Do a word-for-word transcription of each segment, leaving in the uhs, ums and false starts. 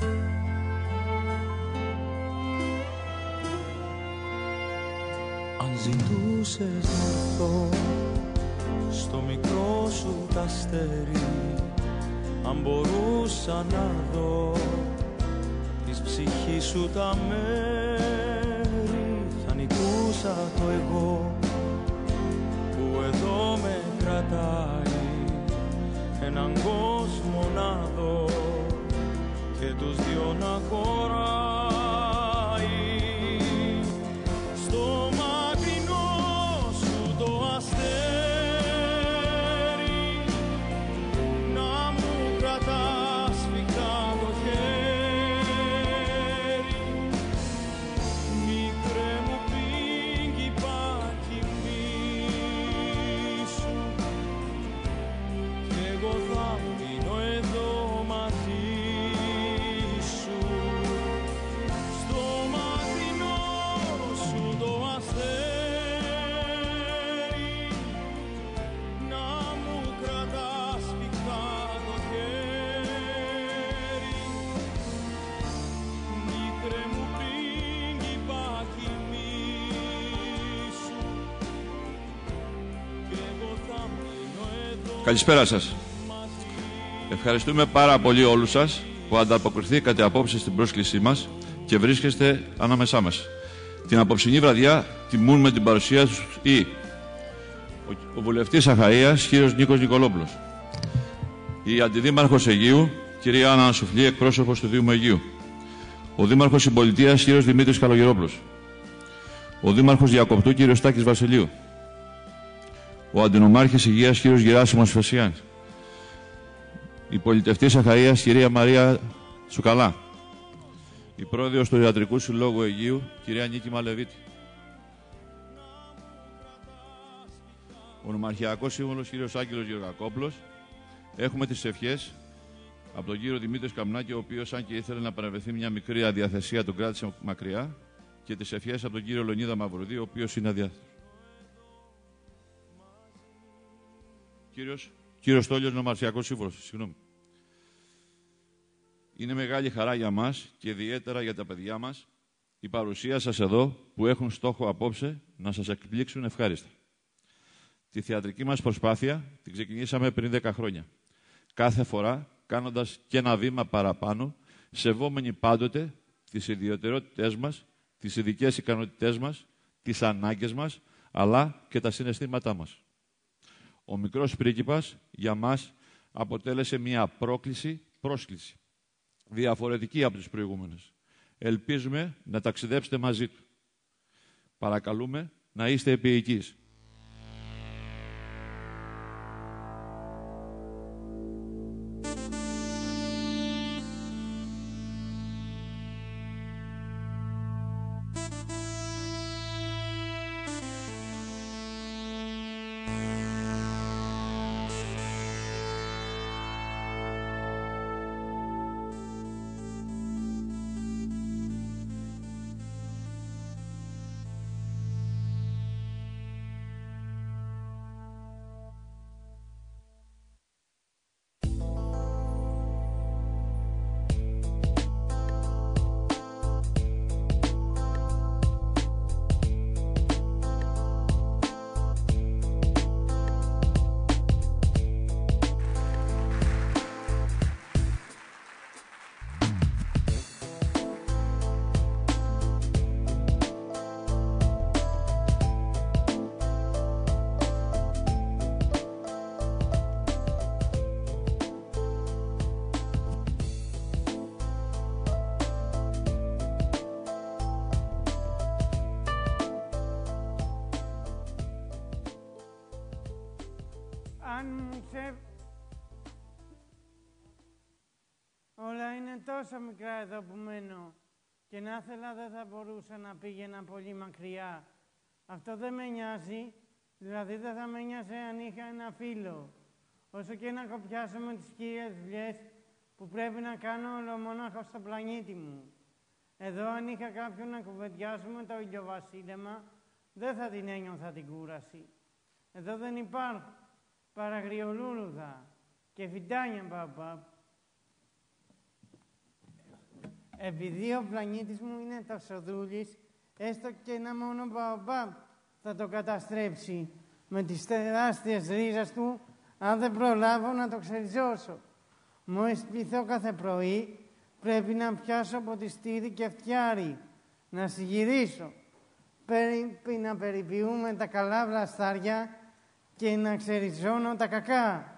Αν ζητούσες να έρθω στο μικρό σου τ' αστέρι, αν μπορούσα να δω της ψυχής σου τα μέρη, θα νικούσα το εγώ που εδώ με κρατάει, έναν κόσμο να δω και τους δυο να χωράει. Στο μακρινό σου το αστέρι να μου κρατάς σφιχτά το χέρι, μικρέ μου πριγκιπάκι μίσου, κι εγώ θα μείνω εδώ μαζί σου. Στο μακρινό σου το αστέρι να μου κρατάς σφιχτά το χέρι, μικρέ μου πριγκιπάκι μίσου, κι εγώ θα μείνω εδώ. Καλησπέρα σας. Ευχαριστούμε πάρα πολύ όλους σας που ανταποκριθήκατε απόψε στην πρόσκλησή μας και βρίσκεστε ανάμεσά μας. Την απόψινή βραδιά τιμούν με την παρουσία τους οι ο, ο βουλευτής Αχαΐας, κύριος Νίκος Νικολόπουλος, η αντιδήμαρχος Αιγείου, κυρία Άννα Σουφλή, εκπρόσωπος του Δήμου Αιγείου, ο δήμαρχος Συμπολιτείας, κύριος Δημήτρης Καλογερόπουλος, ο δήμαρχος Διακοπτού, κύριος Τάκης Βασιλείου, ο αντινομάρχης Υγείας, κύριος Γεράσιμος Φεσιάν, η πολιτευτής Αχαΐας, κυρία Μαρία Τσουκαλά, η πρόεδρος του Ιατρικού Συλλόγου Αιγείου, κυρία Νίκη Μαλεβίτη, ο νομαρχιακός σύμβουλος, κύριος Άγγελος Γεωργακόπουλος. Έχουμε τις ευχές από τον κύριο Δημήτρη Καμνάκη, ο οποίος, αν και ήθελε να παραβρεθεί μια μικρή αδιαθεσία, τον κράτησε μακριά, και τις ευχές από τον κύριο Λεωνίδα Μαυρουδί, ο οποίος είναι αδιάθετος. Κύριος, κύριος Στόλιος, νομαρχιακός σύμβουλος, συγγνώμη. Είναι μεγάλη χαρά για μας και ιδιαίτερα για τα παιδιά μας η παρουσία σας εδώ, που έχουν στόχο απόψε να σας εκπλήξουν ευχάριστα. Τη θεατρική μας προσπάθεια την ξεκινήσαμε πριν δέκα χρόνια. Κάθε φορά κάνοντας και ένα βήμα παραπάνω, σεβόμενοι πάντοτε τις ιδιαιτερότητές μας, τις ειδικές ικανότητές μας, τις ανάγκες μας, αλλά και τα συναισθήματά μας. Ο μικρός πρίγκιπας για μας αποτέλεσε μια πρόκληση, πρόσκληση, διαφορετική από τις προηγούμενες. Ελπίζουμε να ταξιδέψετε μαζί του. Παρακαλούμε να είστε επίοικείς. Αν μου ξε... Όλα είναι τόσο μικρά εδώ που μένω και να ήθελα δεν θα μπορούσα να πήγαινα πολύ μακριά. Αυτό δεν με νοιάζει, δηλαδή δεν θα με νοιάζει αν είχα ένα φίλο. Όσο και να κοπιάσω με τις κύριες δουλειές που πρέπει να κάνω ολομόναχο στο πλανήτη μου. Εδώ αν είχα κάποιον να κουβεντιάσουμε το ηλιοβασίλεμα, δεν θα την ένιωθα την κούραση. Εδώ δεν υπάρχουν παραγριολούλουδα και φυτάνια παπα. Επειδή ο πλανήτης μου είναι ταυσοδούλης, έστω και ένα μόνο μπαομπάμπ θα το καταστρέψει με τις τεράστιες ρίζες του, αν δεν προλάβω να το ξεριζώσω. Μόλις πληθώ κάθε πρωί, πρέπει να πιάσω ποτιστήρι και φτιάρι, να συγυρίσω. Πρέπει να περιποιούμε τα καλά βλαστάρια και να ξεριζώνω τα κακά.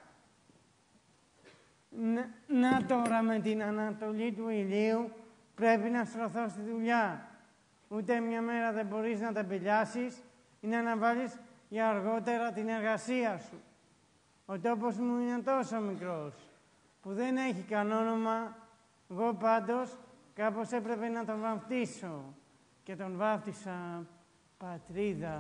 Να, να τώρα με την ανατολή του ηλίου πρέπει να στρωθώ στη δουλειά. Ούτε μια μέρα δεν μπορείς να τεμπελιάσεις ή να αναβάλεις για αργότερα την εργασία σου. Ο τόπος μου είναι τόσο μικρός που δεν έχει καν όνομα. Εγώ πάντως κάπως έπρεπε να τον βαφτίσω και τον βάφτισα πατρίδα.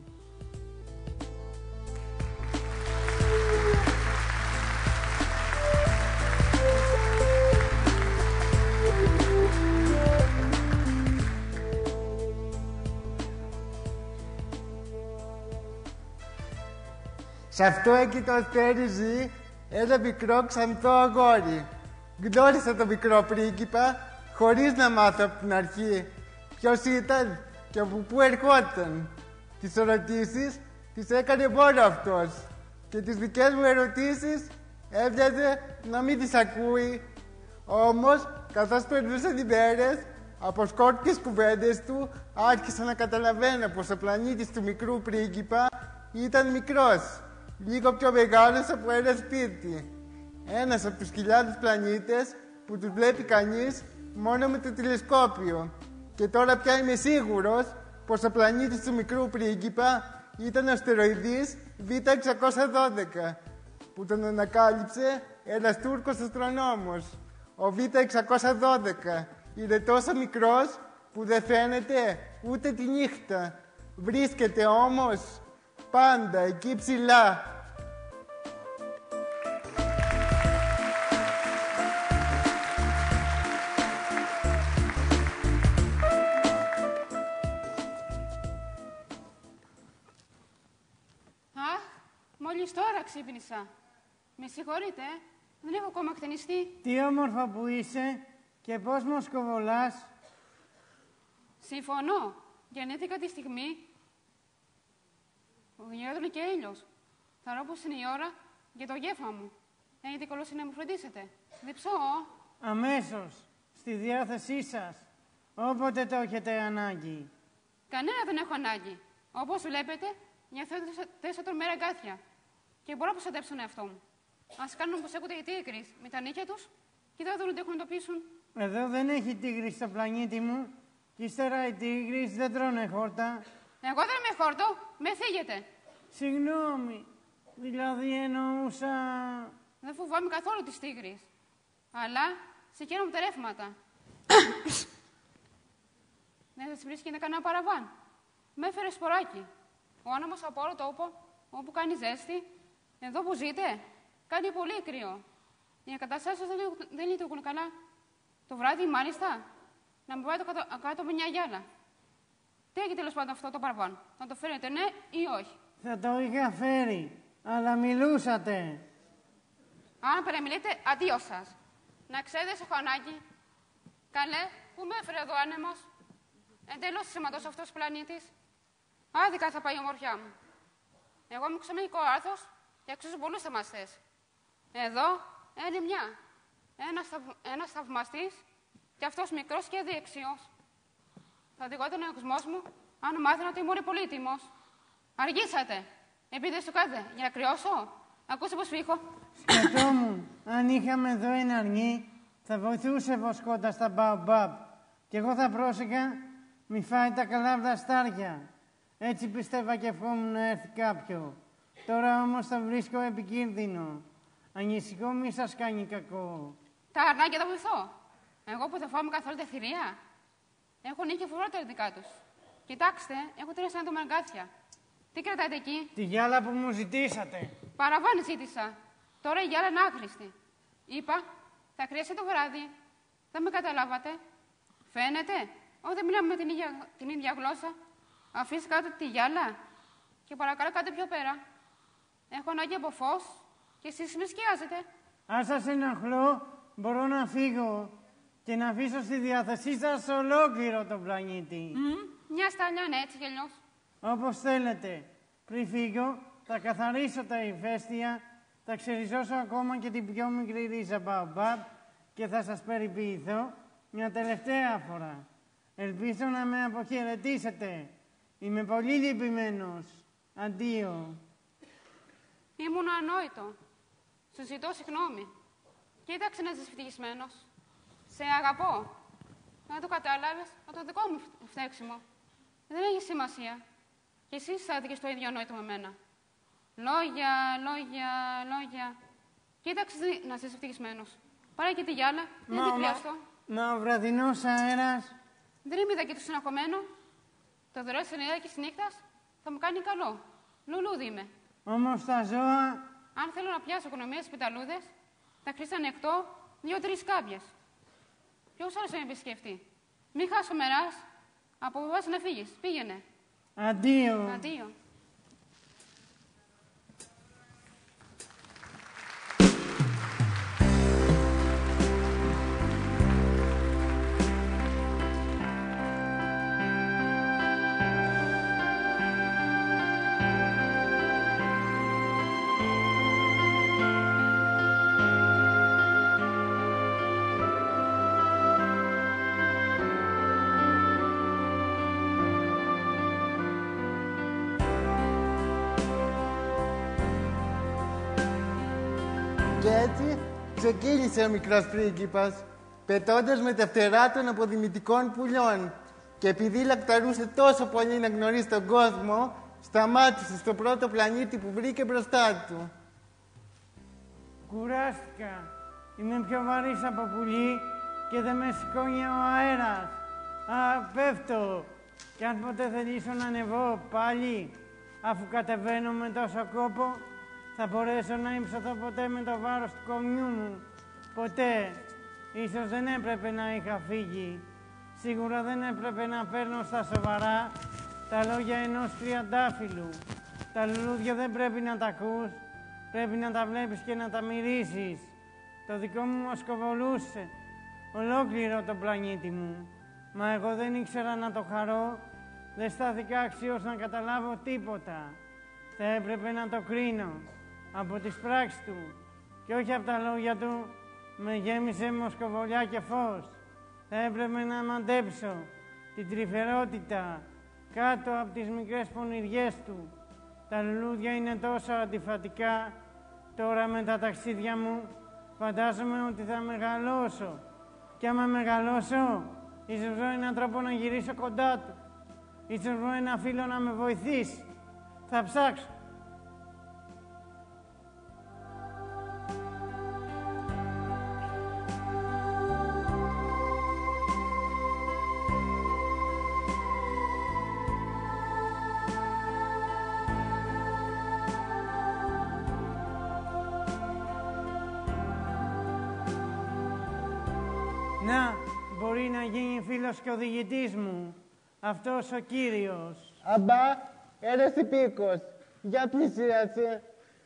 Σ' αυτό εκεί το αστέρι ζει ένα μικρό ξανθό αγόρι. Γνώρισα το μικρό πρίγκιπα χωρίς να μάθω από την αρχή ποιος ήταν και από πού ερχόταν. Τις ερωτήσεις τις έκανε μόνο αυτός και τις δικές μου ερωτήσεις έβοιαζε να μην τις ακούει. Όμως, καθώς περνούσαν οι μέρες, από σκόρπιες κουβέντες του άρχισα να καταλαβαίνω πως ο πλανήτης του μικρού πρίγκιπα ήταν μικρός, λίγο πιο μεγάλος από ένα σπίτι. Ένας από τους χιλιάδες πλανήτες που τους βλέπει κανείς μόνο με το τηλεσκόπιο. Και τώρα πια είμαι σίγουρος πως ο πλανήτης του μικρού πρίγκιπα ήταν ο αστεροειδής Β εξακόσια δώδεκα, που τον ανακάλυψε ένας Τούρκος αστρονόμος. Ο Β εξακόσια δώδεκα είναι τόσο μικρός που δεν φαίνεται ούτε τη νύχτα. Βρίσκεται όμως πάντα εκεί ψηλά. Μόλις τώρα ξύπνησα. Με συγχωρείτε, δεν έχω ακόμα χτενιστεί. Τι όμορφα που είσαι και πώς μου σκοβολάς. Συμφωνώ. Γεννήθηκα τη στιγμή που γινόταν και ήλιος. Θα ρω πως είναι η ώρα για το γεύμα μου. Έχετε καλώσει να μου φροντίσετε. Διψώ. Αμέσως. Στη διάθεσή σας. Όποτε το έχετε ανάγκη. Κανένα δεν έχω ανάγκη. Όπως βλέπετε, νιώθω τέσσερα τρομερά αγκάθια. Και μπορώ να προστατέψω τον εαυτό μου. Ας κάνουν πως έχονται οι τίγρεις με τα νύχια τους και δεν θα δουν τι έχουν να το πείσουν. Εδώ δεν έχει τίγρη στο πλανήτη μου. Και ύστερα οι τίγρεις δεν τρώνε χόρτα. Εγώ δεν είμαι χόρτο. Με θίγετε. Συγγνώμη. Δηλαδή εννοούσα... Δεν φοβάμαι καθόλου τις τίγρεις. Αλλά συγχαίρομαι τα ρεύματα. Δεν σας βρίσκεται κανένα παραβάν. Με έφερε σποράκι. Ο άνεμος από όλο τόπο, όπου κάνει ζέστη, εδώ που ζείτε, κάνει πολύ κρύο. Οι εγκαταστάσεις δεν, δεν λειτουργούν καλά. Το βράδυ, μάλιστα, να μην πάτε κάτω, κάτω από μια γυάλα. Τι έχει τέλος πάντων αυτό το παραβάν, να το φέρετε ναι ή όχι. Θα το είχα φέρει, αλλά μιλούσατε. Αν παραμιλείτε, αντίο σας. Να ξέρετε, έχω ανάγκη. Καλέ, πού με έφερε εδώ άνεμος. Εντελώς σημαντός αυτός ο πλανήτης. Άδικα θα πάει η ομορφιά μου. Εγώ είμαι ξενογικό άρθος και αξίζω πολλούς θαυμαστές. Εδώ είναι μια. Ένας, θαυ... ένας θαυμαστής και αυτός μικρός και αδίεξιος. Θα οδηγόταν ο εγωσμός μου αν μάθαινα ότι ήμουν πολύτιμος. Αργήσατε. Επειδή σου κάτε, για να κρυώσω. Ακούσε πως φύγω. Σκεφτόμουν, αν είχαμε εδώ ένα αρνί, θα βοηθούσε βοσκότα στα μπαομπάμπ. Και εγώ θα πρόσεχα μη φάει τα καλά βλαστάρια. Έτσι πιστεύα και ευχόμουν να έρθει κάποιο. Τώρα όμως το βρίσκω επικίνδυνο. Ανησυχώ μη σας κάνει κακό. Τα αρνάκια τα βοηθώ. Εγώ που δεν φοβάμαι καθόλου τα θηρία. Έχουν νύχια φοβερότερα δικά τους. Κοιτάξτε, έχω τρία έντομα αγκάθια. Τι κρατάτε εκεί? Τη γυάλα που μου ζητήσατε. Παραβάνη ζήτησα. Τώρα η γυάλα είναι άχρηστη. Είπα, θα χρειαστεί το βράδυ. Δεν με καταλάβατε. Φαίνεται, όχι δεν μιλάμε με την ίδια, την ίδια γλώσσα. Αφήστε κάτω τη γυάλα και παρακαλώ κάτε πιο πέρα. Έχω ανάγκη από φως και εσείς με σκιάζετε. Αν σας ενοχλώ, μπορώ να φύγω. και να αφήσω στη διάθεσή σας ολόκληρο τον πλανήτη. Μμ, μια σταλιά είναι έτσι κι αλλιώς. Όπως θέλετε. Πριν φύγω, θα καθαρίσω τα ηφαίστεια, θα ξεριζώσω ακόμα και την πιο μικρή ρίζα μπαομπάπ και θα σας περιποιηθώ μια τελευταία φορά. Ελπίζω να με αποχαιρετήσετε. Είμαι πολύ λυπημένος. Αντίο. Ήμουν ανόητο. Σου ζητώ συγγνώμη. Κοίταξε να είσαι ευτυχισμένος. Σε αγαπώ. Δεν το κατάλαβες από το δικό μου φταίξιμο. Δεν έχει σημασία. Και εσύ αισθάνθηκες το ίδιο ανόητο με μένα. Λόγια, λόγια, λόγια. Κοίταξε να είσαι ευτυχισμένος. Πάρε και τη γυάλα. Δεν την χρειαστώ. Μα ο βραδινός αέρας. Δεν είμαι είδα και το συναχωμένο. Το δωρεό σενιδάκι τη νύχτα θα μου κάνει καλό. Λουλούδι είμαι. Όμως τα ζώα. Αν θέλω να πιάσω οικονομία στις πιταλούδες, θα χρειάζεται ανοιχτό δύο-τρεις κάμπιες. Ποιος άλλος θα με επισκεφτεί. Μην χάσω μεράς. Αποφάσισε να φύγεις. Πήγαινε. Αντίο. Αντίο. Και έτσι ξεκίνησε ο μικρός πρίγκιπας, πετώντας με τα φτερά των αποδημητικών πουλιών. Και επειδή λακταρούσε τόσο πολύ να γνωρίσει τον κόσμο, σταμάτησε στο πρώτο πλανήτη που βρήκε μπροστά του. Κουράστηκα. Είμαι πιο βαρύς από πουλί και δεν με σηκώνει ο αέρας. Α, πέφτω. Κι αν ποτέ θελήσω να ανεβώ πάλι, αφού κατεβαίνω με τόσο κόπο, θα μπορέσω να ύψωθω ποτέ με το βάρος του κομιού μου. Ποτέ. Ίσως δεν έπρεπε να είχα φύγει. Σίγουρα δεν έπρεπε να παίρνω στα σοβαρά τα λόγια ενός τριαντάφυλλου. Τα λουλούδια δεν πρέπει να τα ακούς, πρέπει να τα βλέπεις και να τα μυρίσεις. Το δικό μου μοσκοβολούσε ολόκληρο τον πλανήτη μου. Μα εγώ δεν ήξερα να το χαρώ, δεν στάθηκα αξιός να καταλάβω τίποτα. Θα έπρεπε να το κρίνω από τις πράξεις του και όχι από τα λόγια του. Με γέμισε μοσκοβολιά και φως. Θα έπρεπε να μαντέψω την τρυφερότητα κάτω από τις μικρές πονηριές του. Τα λουλούδια είναι τόσο αντιφατικά. Τώρα με τα ταξίδια μου φαντάζομαι ότι θα μεγαλώσω. Και άμα μεγαλώσω, ίσως βρω έναν τρόπο να γυρίσω κοντά του. Ίσως βρω ένα φίλο να με βοηθήσει. Θα ψάξω. Να, μπορεί να γίνει φίλος και οδηγητής μου. Αυτός ο Κύριος. Αμπά, ένας υπήκος. Για πλησίασε.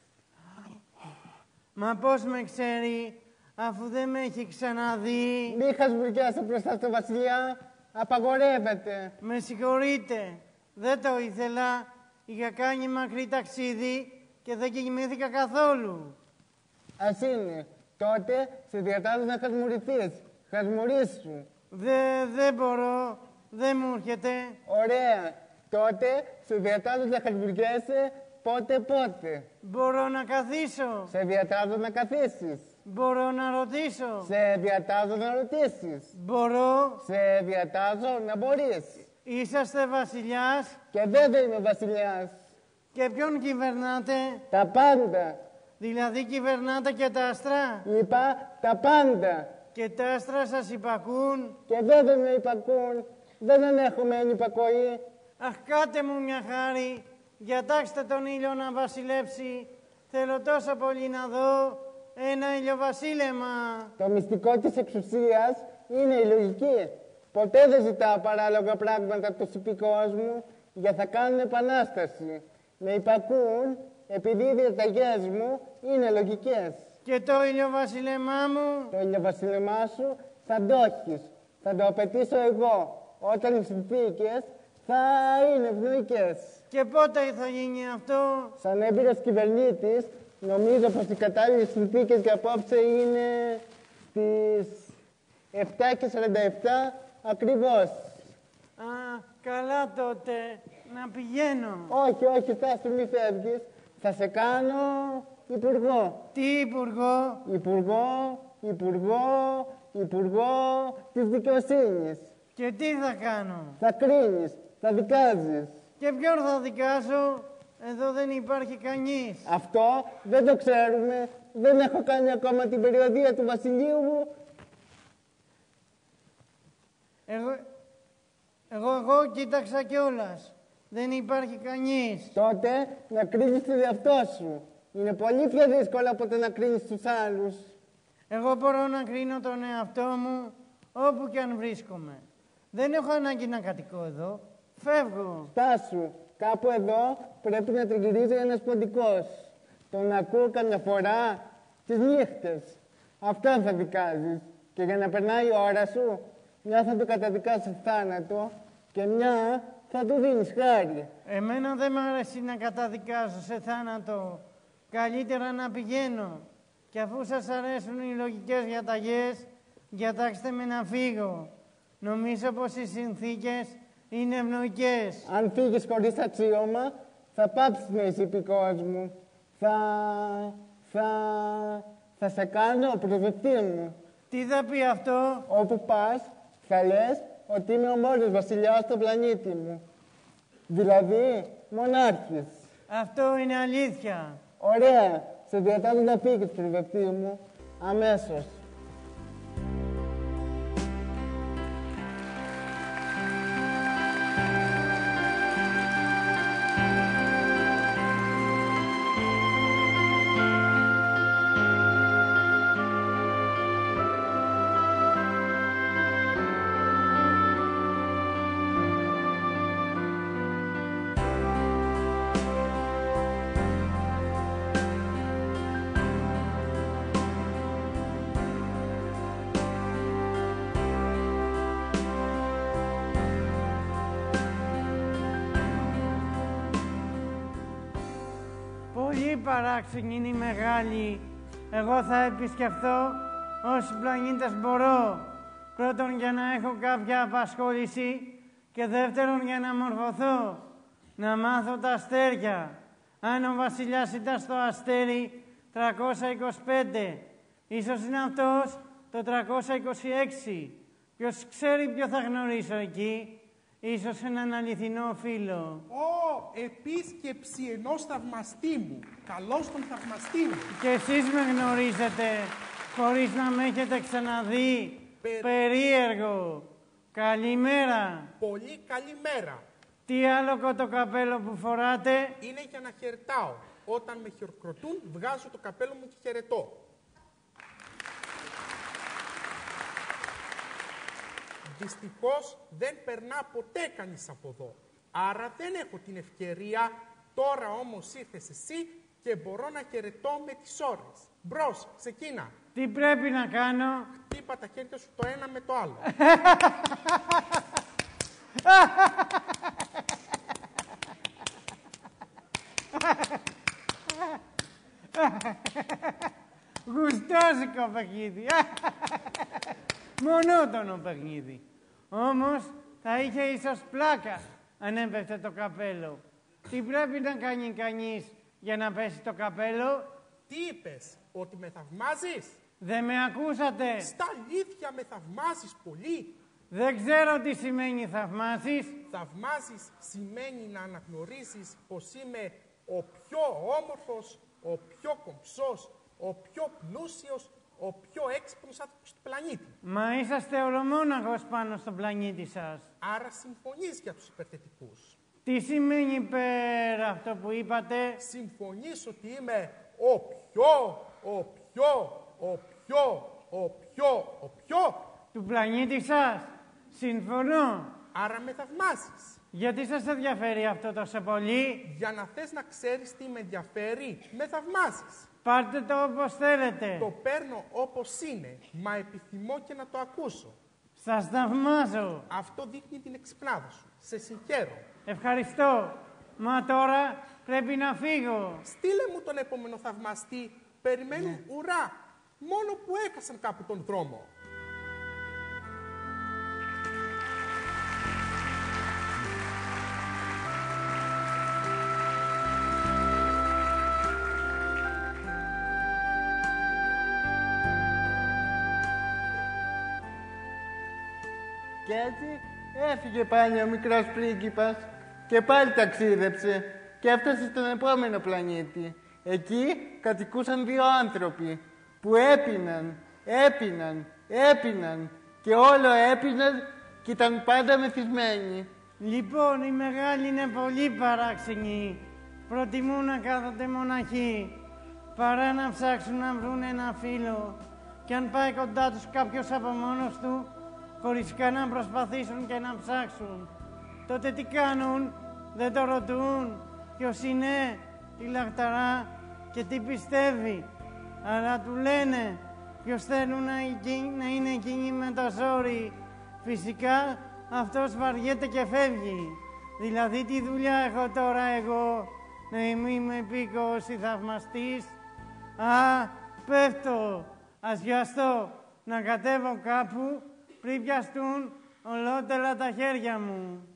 Μα πώς με ξέρει, αφού δεν με έχει ξαναδεί. Μη χασμουριάσαι μπροστά στο βασιλιά. Απαγορεύεται. Με συγχωρείτε. Δεν το ήθελα. Είχα κάνει μακρύ ταξίδι και δεν κοιμήθηκα καθόλου. Ας είναι. Τότε σε διατάζω να χασμουριθείς. Χασμουρίσου. Δε, δεν μπορώ. Δεν μου έρχεται. Ωραία. Τότε σε διατάζω να χασμουριέσαι πότε πότε. Μπορώ να καθίσω. Σε διατάζω να καθίσεις. Μπορώ να ρωτήσω. Σε διατάζω να ρωτήσεις. Μπορώ. Σε διατάζω να μπορείς. Είσαστε βασιλιάς. Και βέβαια είμαι βασιλιάς. Και ποιον κυβερνάτε. Τα πάντα. Δηλαδή κυβερνάτε και τα άστρα. Είπα τα πάντα. Και τα άστρα σας υπακούν. Και βέβαια με υπακούν. Δεν ανέχομαι ανυπακοή. Αχ, κάτε μου μια χάρη. Διατάξτε τον ήλιο να βασιλέψει. Θέλω τόσο πολύ να δω ένα ηλιοβασίλεμα. Το μυστικό της εξουσίας είναι η λογική. Ποτέ δεν ζητάω παράλογα πράγματα από τους υπηκόους μου για θα κάνουν επανάσταση. Με υπακούν επειδή οι διαταγές μου είναι λογικές. Και το ηλιοβασίλεμά μου. Το ηλιοβασίλεμά σου θα το έχεις. Θα το απαιτήσω εγώ. Όταν οι συνθήκες θα είναι ευνοϊκές. Και πότε θα γίνει αυτό? Σαν έμπειρος κυβερνήτης, νομίζω πως οι κατάλληλες συνθήκες για απόψε είναι στις επτά και σαράντα επτά ακριβώς. Α, καλά τότε. Να πηγαίνω. Όχι, όχι, Στάσου, μη φεύγεις. Θα σε κάνω υπουργό. Τι υπουργό? Υπουργό, υπουργό, υπουργό της δικαιοσύνης. Και τι θα κάνω? Θα κρίνεις, θα δικάζεις. Και ποιον θα δικάσω? Εδώ δεν υπάρχει κανείς. Αυτό δεν το ξέρουμε. Δεν έχω κάνει ακόμα την περιοδία του βασιλείου μου. Εγώ, εγώ, εγώ κοίταξα κιόλας. Δεν υπάρχει κανείς. Τότε να κρίνεις τον εαυτό σου. Είναι πολύ πιο δύσκολο από το να κρίνεις τους άλλους. Εγώ μπορώ να κρίνω τον εαυτό μου όπου κι αν βρίσκομαι. Δεν έχω ανάγκη να κατοικώ εδώ. Φεύγω. Στάσου, κάπου εδώ πρέπει να τριγυρίζει ένας ποντικός. Τον ακούω καμιά φορά τις νύχτες. Αυτό θα δικάζεις. Και για να περνάει η ώρα σου, μια θα το καταδικάσεις θάνατο και μια θα του δίνεις χάρη. Εμένα δεν μ' αρέσει να καταδικάζω σε θάνατο. Καλύτερα να πηγαίνω. Και αφού σας αρέσουν οι λογικές διαταγές, διατάξτε με να φύγω. Νομίζω πως οι συνθήκες είναι ευνοϊκές. Αν φύγεις χωρίς αξίωμα, θα πάψεις να είσαι υπηκός μου. Θα... θα... θα σε κάνω προδευτή μου. Τι θα πει αυτό? Όπου πας, θα λες ότι είμαι ο μόνος βασιλιάς στον πλανήτη μου. Δηλαδή, μονάρχης. Αυτό είναι αλήθεια. Ωραία. Σε διατάζω να φύγεις, προδευτή μου, αμέσως. Πολύ παράξενη είναι η μεγάλη. Εγώ θα επισκεφθώ όσοι πλανήτες μπορώ. Πρώτον, για να έχω κάποια απασχόληση και δεύτερον, για να μορφωθώ. Να μάθω τα αστέρια. Αν ο βασιλιάς ήταν στο αστέρι τριακόσια είκοσι πέντε, ίσως είναι αυτός το τριακόσια είκοσι έξι. Ποιος ξέρει ποιο θα γνωρίσω εκεί. Ίσως έναν αληθινό φίλο. Ω, επίσκεψη ενός θαυμαστή μου. Καλώς τον θαυμαστή μου. Και εσείς με γνωρίζετε, χωρίς να με έχετε ξαναδεί. Περ- Περίεργο. Καλημέρα. Πολύ καλημέρα. Τι άλλο το καπέλο που φοράτε? Είναι για να χαιρετάω. Όταν με χειροκροτούν, βγάζω το καπέλο μου και χαιρετώ. Δυστυχώς δεν περνά ποτέ κανείς από εδώ. Άρα δεν έχω την ευκαιρία. Τώρα όμως ήρθες εσύ και μπορώ να χαιρετώ με τις ώρες. Μπρος, ξεκίνα. Τι πρέπει να κάνω? Χτύπα τα χέρια σου το ένα με το άλλο. Γουστόσικο παιχνίδι. Μονότονο παιχνίδι. Όμως θα είχε ίσως πλάκα αν έπεφτε το καπέλο. Τι πρέπει να κάνει κανείς για να πέσει το καπέλο? Τι είπες, ότι με θαυμάζεις? Δεν με ακούσατε. Στα αλήθεια με θαυμάζεις πολύ. Δεν ξέρω τι σημαίνει θαυμάσεις. Θαυμάζεις σημαίνει να αναγνωρίζεις πως είμαι ο πιο όμορφος, ο πιο κομψός, ο πιο πλούσιος, ο πιο έξυπνος άνθρωπος του πλανήτη. Μα είσαστε ολομόναχος πάνω στον πλανήτη σας. Άρα συμφωνείς για τους υπερθετικούς. Τι σημαίνει πέρα αυτό που είπατε? Συμφωνείς ότι είμαι ο πιο, ο πιο, ο πιο, ο πιο, ο πιο. Του πλανήτη σας. Συμφωνώ. Άρα με θαυμάζεις. Γιατί σας ενδιαφέρει αυτό τόσο πολύ? Για να θες να ξέρεις τι με ενδιαφέρει, με θαυμάζεις. Πάρτε το όπως θέλετε. Το παίρνω όπως είναι, μα επιθυμώ και να το ακούσω. Σας θαυμάζω. Αυτό δείχνει την εξυπνάδα σου. Σε συγχαίρω. Ευχαριστώ. Μα τώρα πρέπει να φύγω. Στείλε μου τον επόμενο θαυμαστή. Περιμένουν Ναι. ουρά. Μόνο που έκασαν κάπου τον δρόμο. Και έτσι έφυγε πάλι ο μικρός πρίγκιπας και πάλι ταξίδεψε και έφτασε στον επόμενο πλανήτη. Εκεί κατοικούσαν δύο άνθρωποι που έπιναν, έπιναν, έπιναν και όλο έπιναν και ήταν πάντα μεθυσμένοι. Λοιπόν, οι μεγάλοι είναι πολύ παράξενοι. Προτιμούν να κάθονται μοναχοί παρά να ψάξουν να βρουν ένα φίλο. Και αν πάει κοντά τους κάποιος από μόνος του, χωρίς καν να προσπαθήσουν και να ψάξουν, τότε τι κάνουν? Δεν το ρωτούν ποιος είναι, τι λαχταρά και τι πιστεύει, αλλά του λένε ποιος θέλουν να, να είναι εκείνοι με το ζόρι. Φυσικά αυτός βαριέται και φεύγει. Δηλαδή τι δουλειά έχω τώρα εγώ, να είμαι επίκος ή θαυμαστής? Α, πέφτω, ας βιαστώ να κατέβω κάπου πριν πιαστούν ολότελα τα χέρια μου.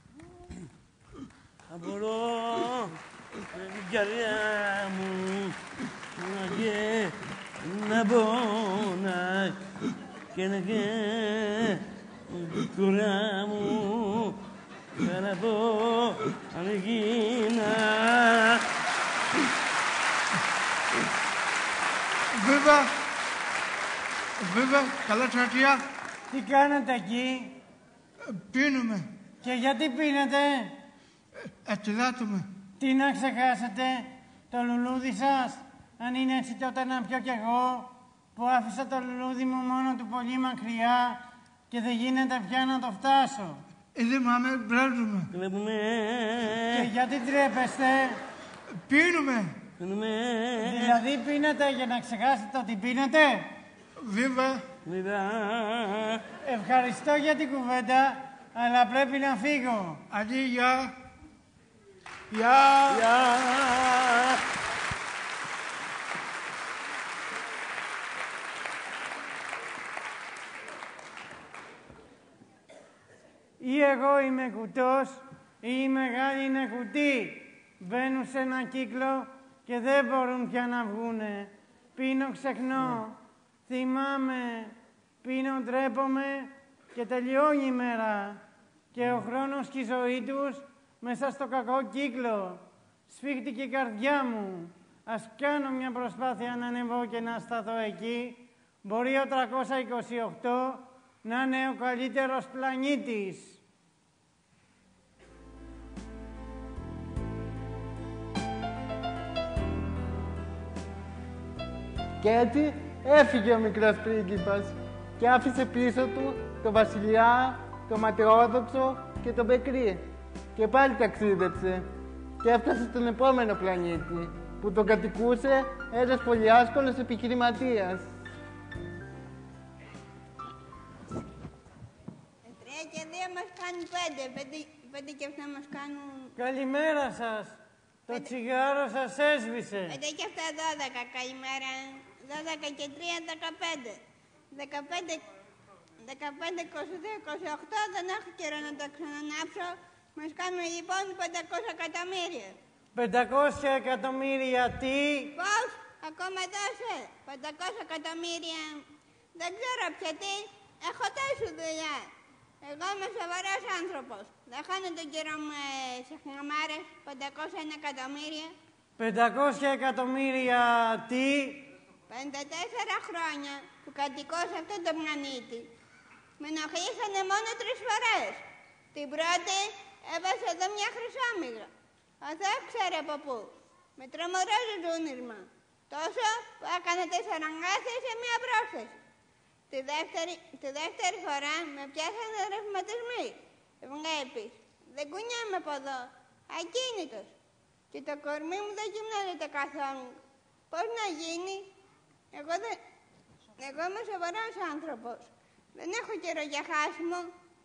Απορώ την καρδιά μου να και να πόνα και να και την κουρά μου θα να πω αν γίνα. Βέβαια, βέβαια, καλά τσαρτιά. Τι κάνετε εκεί? Πίνουμε. Και γιατί πίνετε? Ατυλάτουμε. Τι να ξεχάσετε, το λουλούδι σας? Αν είναι έτσι τότε να πιω κι εγώ, που άφησα το λουλούδι μου μόνο του πολύ μακριά και δεν γίνεται πια να το φτάσω. Ε, δεν μάμε, μπράζουμε. Βλέπουμε. Και γιατί τρέπεστε? Πίνουμε. Πίνουμε. Δηλαδή πίνετε για να ξεχάσετε ότι πίνετε? Βέβαια. Βέβαια. Ευχαριστώ για την κουβέντα, αλλά πρέπει να φύγω. Αντί, γεια. Γεια. Γεια. Ή εγώ είμαι κουτός, ή οι μεγάλοι είναι κουτί. Μπαίνουν σε ένα κύκλο και δεν μπορούν πια να βγούνε. Πίνω, ξεχνώ, θυμάμαι, πίνω, ντρέπομαι και τελειώνει η μέρα. Και ο χρόνος και η ζωή τους μέσα στο κακό κύκλο. Σφίχτηκε η καρδιά μου. Ας κάνω μια προσπάθεια να ανεβώ και να σταθώ εκεί. Μπορεί ο τριακόσια είκοσι οκτώ να είναι ο καλύτερος πλανήτης. Και έτσι έφυγε ο μικρός πρίγκιπας και άφησε πίσω του το βασιλιά, το ματαιόδοξο και το μπεκρί. Και πάλι ταξίδεψε και έφτασε στον επόμενο πλανήτη που τον κατοικούσε ένας πολυάσκολος επιχειρηματίας. Τρία και δύο μας κάνουν πέντε, πέντε, πέντε και αυτά μας κάνουν... Καλημέρα σας. Το τσιγάρο σας έσβησε. Πέντε και αυτά δώδεκα, καλημέρα. Δώδεκα και τρία, δεκαπέντε. Δεκαπέντε, δεκαπέντε, είκοσι δύο, είκοσι οκτώ, δεν έχω καιρό να το ξανανάψω. Μας κάνουν λοιπόν πεντακόσια εκατομμύρια. πεντακόσια εκατομμύρια τι? Πώς, ακόμα εδώ είσαι, πεντακόσια εκατομμύρια. Δεν ξέρω πια τι, έχω τόση δουλειά. Εγώ είμαι σοβαρός άνθρωπος. Δεν χάνω τον καιρό μου ε, σε χαμάρες, πεντακόσια εκατομμύρια. πεντακόσια εκατομμύρια τι? πενήντα τέσσερα χρόνια που κατοικώ σε αυτόν τον πλανήτη. Με ενοχλήσανε μόνο τρεις φορές. Την πρώτη έβασε εδώ μια χρυσόμυγα. Ο Θεός ξέρει από πού. Με τρομερό ζούνισμα. Τόσο που έκανα τέσσερα λάθη σε μια πρόσθεση. Τη δεύτερη, τη δεύτερη φορά με πιάσανε ρευματισμοί. Βλέπεις, δεν κουνιάμαι από εδώ. Ακίνητος. Και το κορμί μου δεν γυμνώνεται καθόλου. Πώς να γίνει. Εγώ, δεν... Εγώ είμαι σοβαρός άνθρωπος. Δεν έχω καιρό για χάσιμο.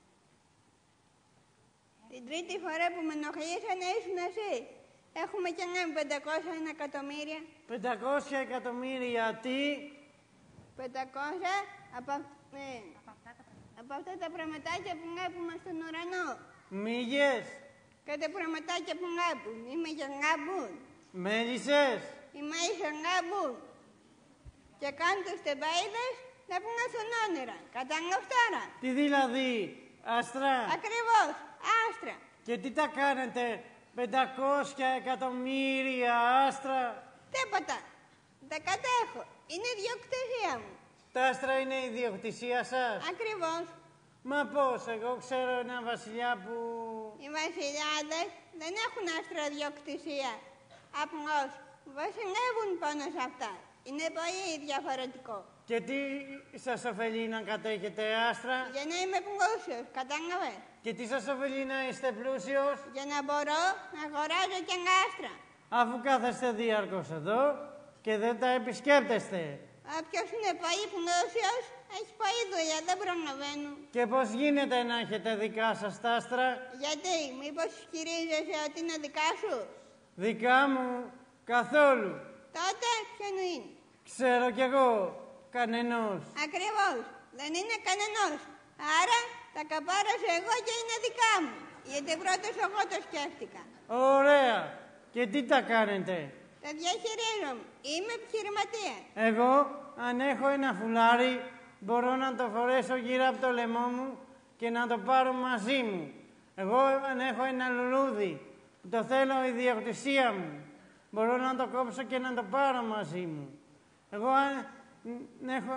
Την τρίτη φορά που με ενοχλήσανε ήσουν εσύ. Έχουμε και ένα πεντακόσια εκατομμύρια. πεντακόσια εκατομμύρια τι? πεντακόσια από, ε, από αυτά τα πραγματάκια που ngάπουμε στον ουρανό. Μύγες. Κάτι πραγματάκια που ngάπουν. Είμαι για ngάπουν. Μέλισσες. Είμαι για ngάπουν. Και κάνουν τους τεμπαίδες να πούνε στον όνειρα. Κατανόχταρα. Τι δηλαδή, άστρα. Ακριβώς, άστρα. Και τι τα κάνετε, πεντακόσια εκατομμύρια άστρα. Τίποτα. Τα κατέχω. Είναι ιδιοκτησία μου. Τα άστρα είναι ιδιοκτησία σας. Ακριβώς. Μα πώς, εγώ ξέρω έναν βασιλιά που... Οι βασιλιάδες δεν έχουν άστρα ιδιοκτησία. Απλώς βασιλεύουν πάνω σε αυτά. Είναι πολύ διαφορετικό. Και τι σας ωφελεί να κατέχετε άστρα? Για να είμαι πλούσιος, κατάλαβες. Και τι σας ωφελεί να είστε πλούσιος? Για να μπορώ να αγοράζω και άστρα. Αφού κάθεστε διαρκώς εδώ και δεν τα επισκέπτεστε. Όποιος είναι πολύ πλούσιος, έχει πολλή δουλειά, δεν προλαβαίνω. Και πώς γίνεται να έχετε δικά σας τα άστρα? Γιατί, μήπως ισχυρίζεσαι ότι είναι δικά σου? Δικά μου, καθόλου. Τότε ποιον είναι? Ξέρω κι εγώ, κανενός. Ακριβώς, δεν είναι κανενός. Άρα τα καπάρασα εγώ και είναι δικά μου. Γιατί πρώτος εγώ το σκέφτηκα. Ωραία. Και τι τα κάνετε? Τα διαχειρίζομαι. Είμαι επιχειρηματία. Εγώ, αν έχω ένα φουλάρι, μπορώ να το φορέσω γύρω από το λαιμό μου και να το πάρω μαζί μου. Εγώ, αν έχω ένα λουλούδι που το θέλω ιδιοκτησία μου, μπορώ να το κόψω και να το πάρω μαζί μου. Εγώ, αν έχω...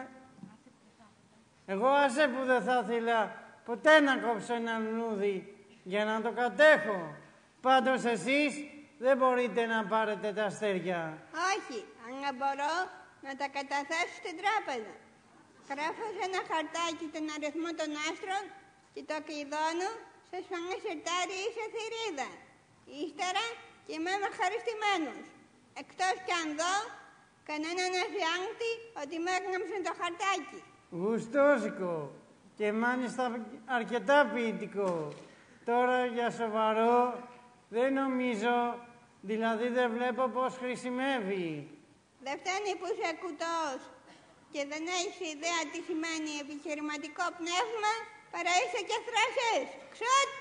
Εγώ, άσε που δεν θα ήθελα ποτέ να κόψω ένα λουλούδι για να το κατέχω. Πάντως εσείς δεν μπορείτε να πάρετε τα αστέρια. Όχι, αν μπορώ να τα καταθέσω στην τράπεζα. Γράφω σε ένα χαρτάκι τον αριθμό των άστρων και το κλειδώνω σε σφαγή σιρτάρι ή σε θηρίδα. Ύστερα και είμαι ευχαριστημένος. Εκτός κι αν δω κανέναν αφιάντη ότι με έγραψε το χαρτάκι. Γουστόσικο και μάλιστα αρκετά ποιητικό. Τώρα για σοβαρό δεν νομίζω, δηλαδή δεν βλέπω πώς χρησιμεύει. Δεν φτάνει που είσαι κουτός και δεν έχεις ιδέα τι σημαίνει επιχειρηματικό πνεύμα, παρά είσαι και θράσες. Ξωτ!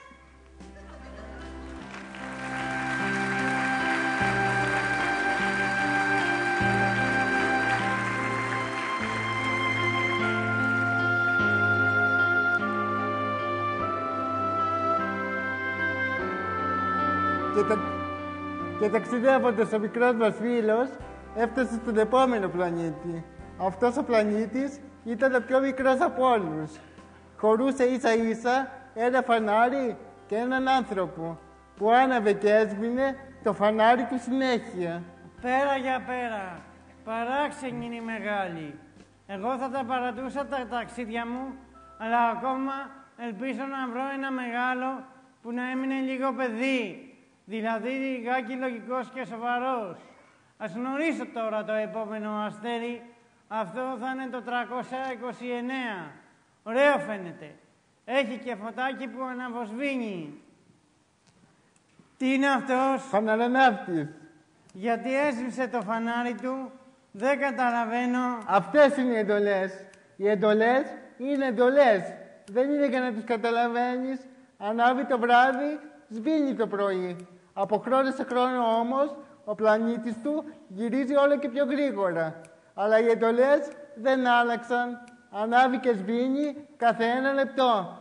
Και, τα... και ταξιδεύοντας ο μικρός μας φίλος έφτασε στον επόμενο πλανήτη. Αυτός ο πλανήτης ήταν ο πιο μικρός από όλους. Χωρούσε ίσα ίσα ένα φανάρι και έναν άνθρωπο που άναβε και έσβηνε το φανάρι του συνέχεια. Πέρα για πέρα, παράξενη είναι η μεγάλη. Εγώ θα τα παρατούσα τα ταξίδια μου, αλλά ακόμα ελπίζω να βρω ένα μεγάλο που να έμεινε λίγο παιδί. Δηλαδή λιγάκι λογικός και σοβαρός. Ας γνωρίσω τώρα το επόμενο αστέρι. Αυτό θα είναι το τριακόσια είκοσι εννέα. Ωραίο φαίνεται. Έχει και φωτάκι που αναβοσβήνει. Τι είναι αυτός? Φαναροναύτης. Γιατί έσβησε το φανάρι του, δεν καταλαβαίνω. Αυτές είναι οι εντολές. Οι εντολές είναι εντολές. Δεν είναι για να τις καταλαβαίνεις. Ανάβει το βράδυ, σβήνει το πρωί. Από χρόνο σε χρόνο όμως, ο πλανήτης του γυρίζει όλο και πιο γρήγορα. Αλλά οι εντολές δεν άλλαξαν. Ανάβει και σβήνει κάθε ένα λεπτό.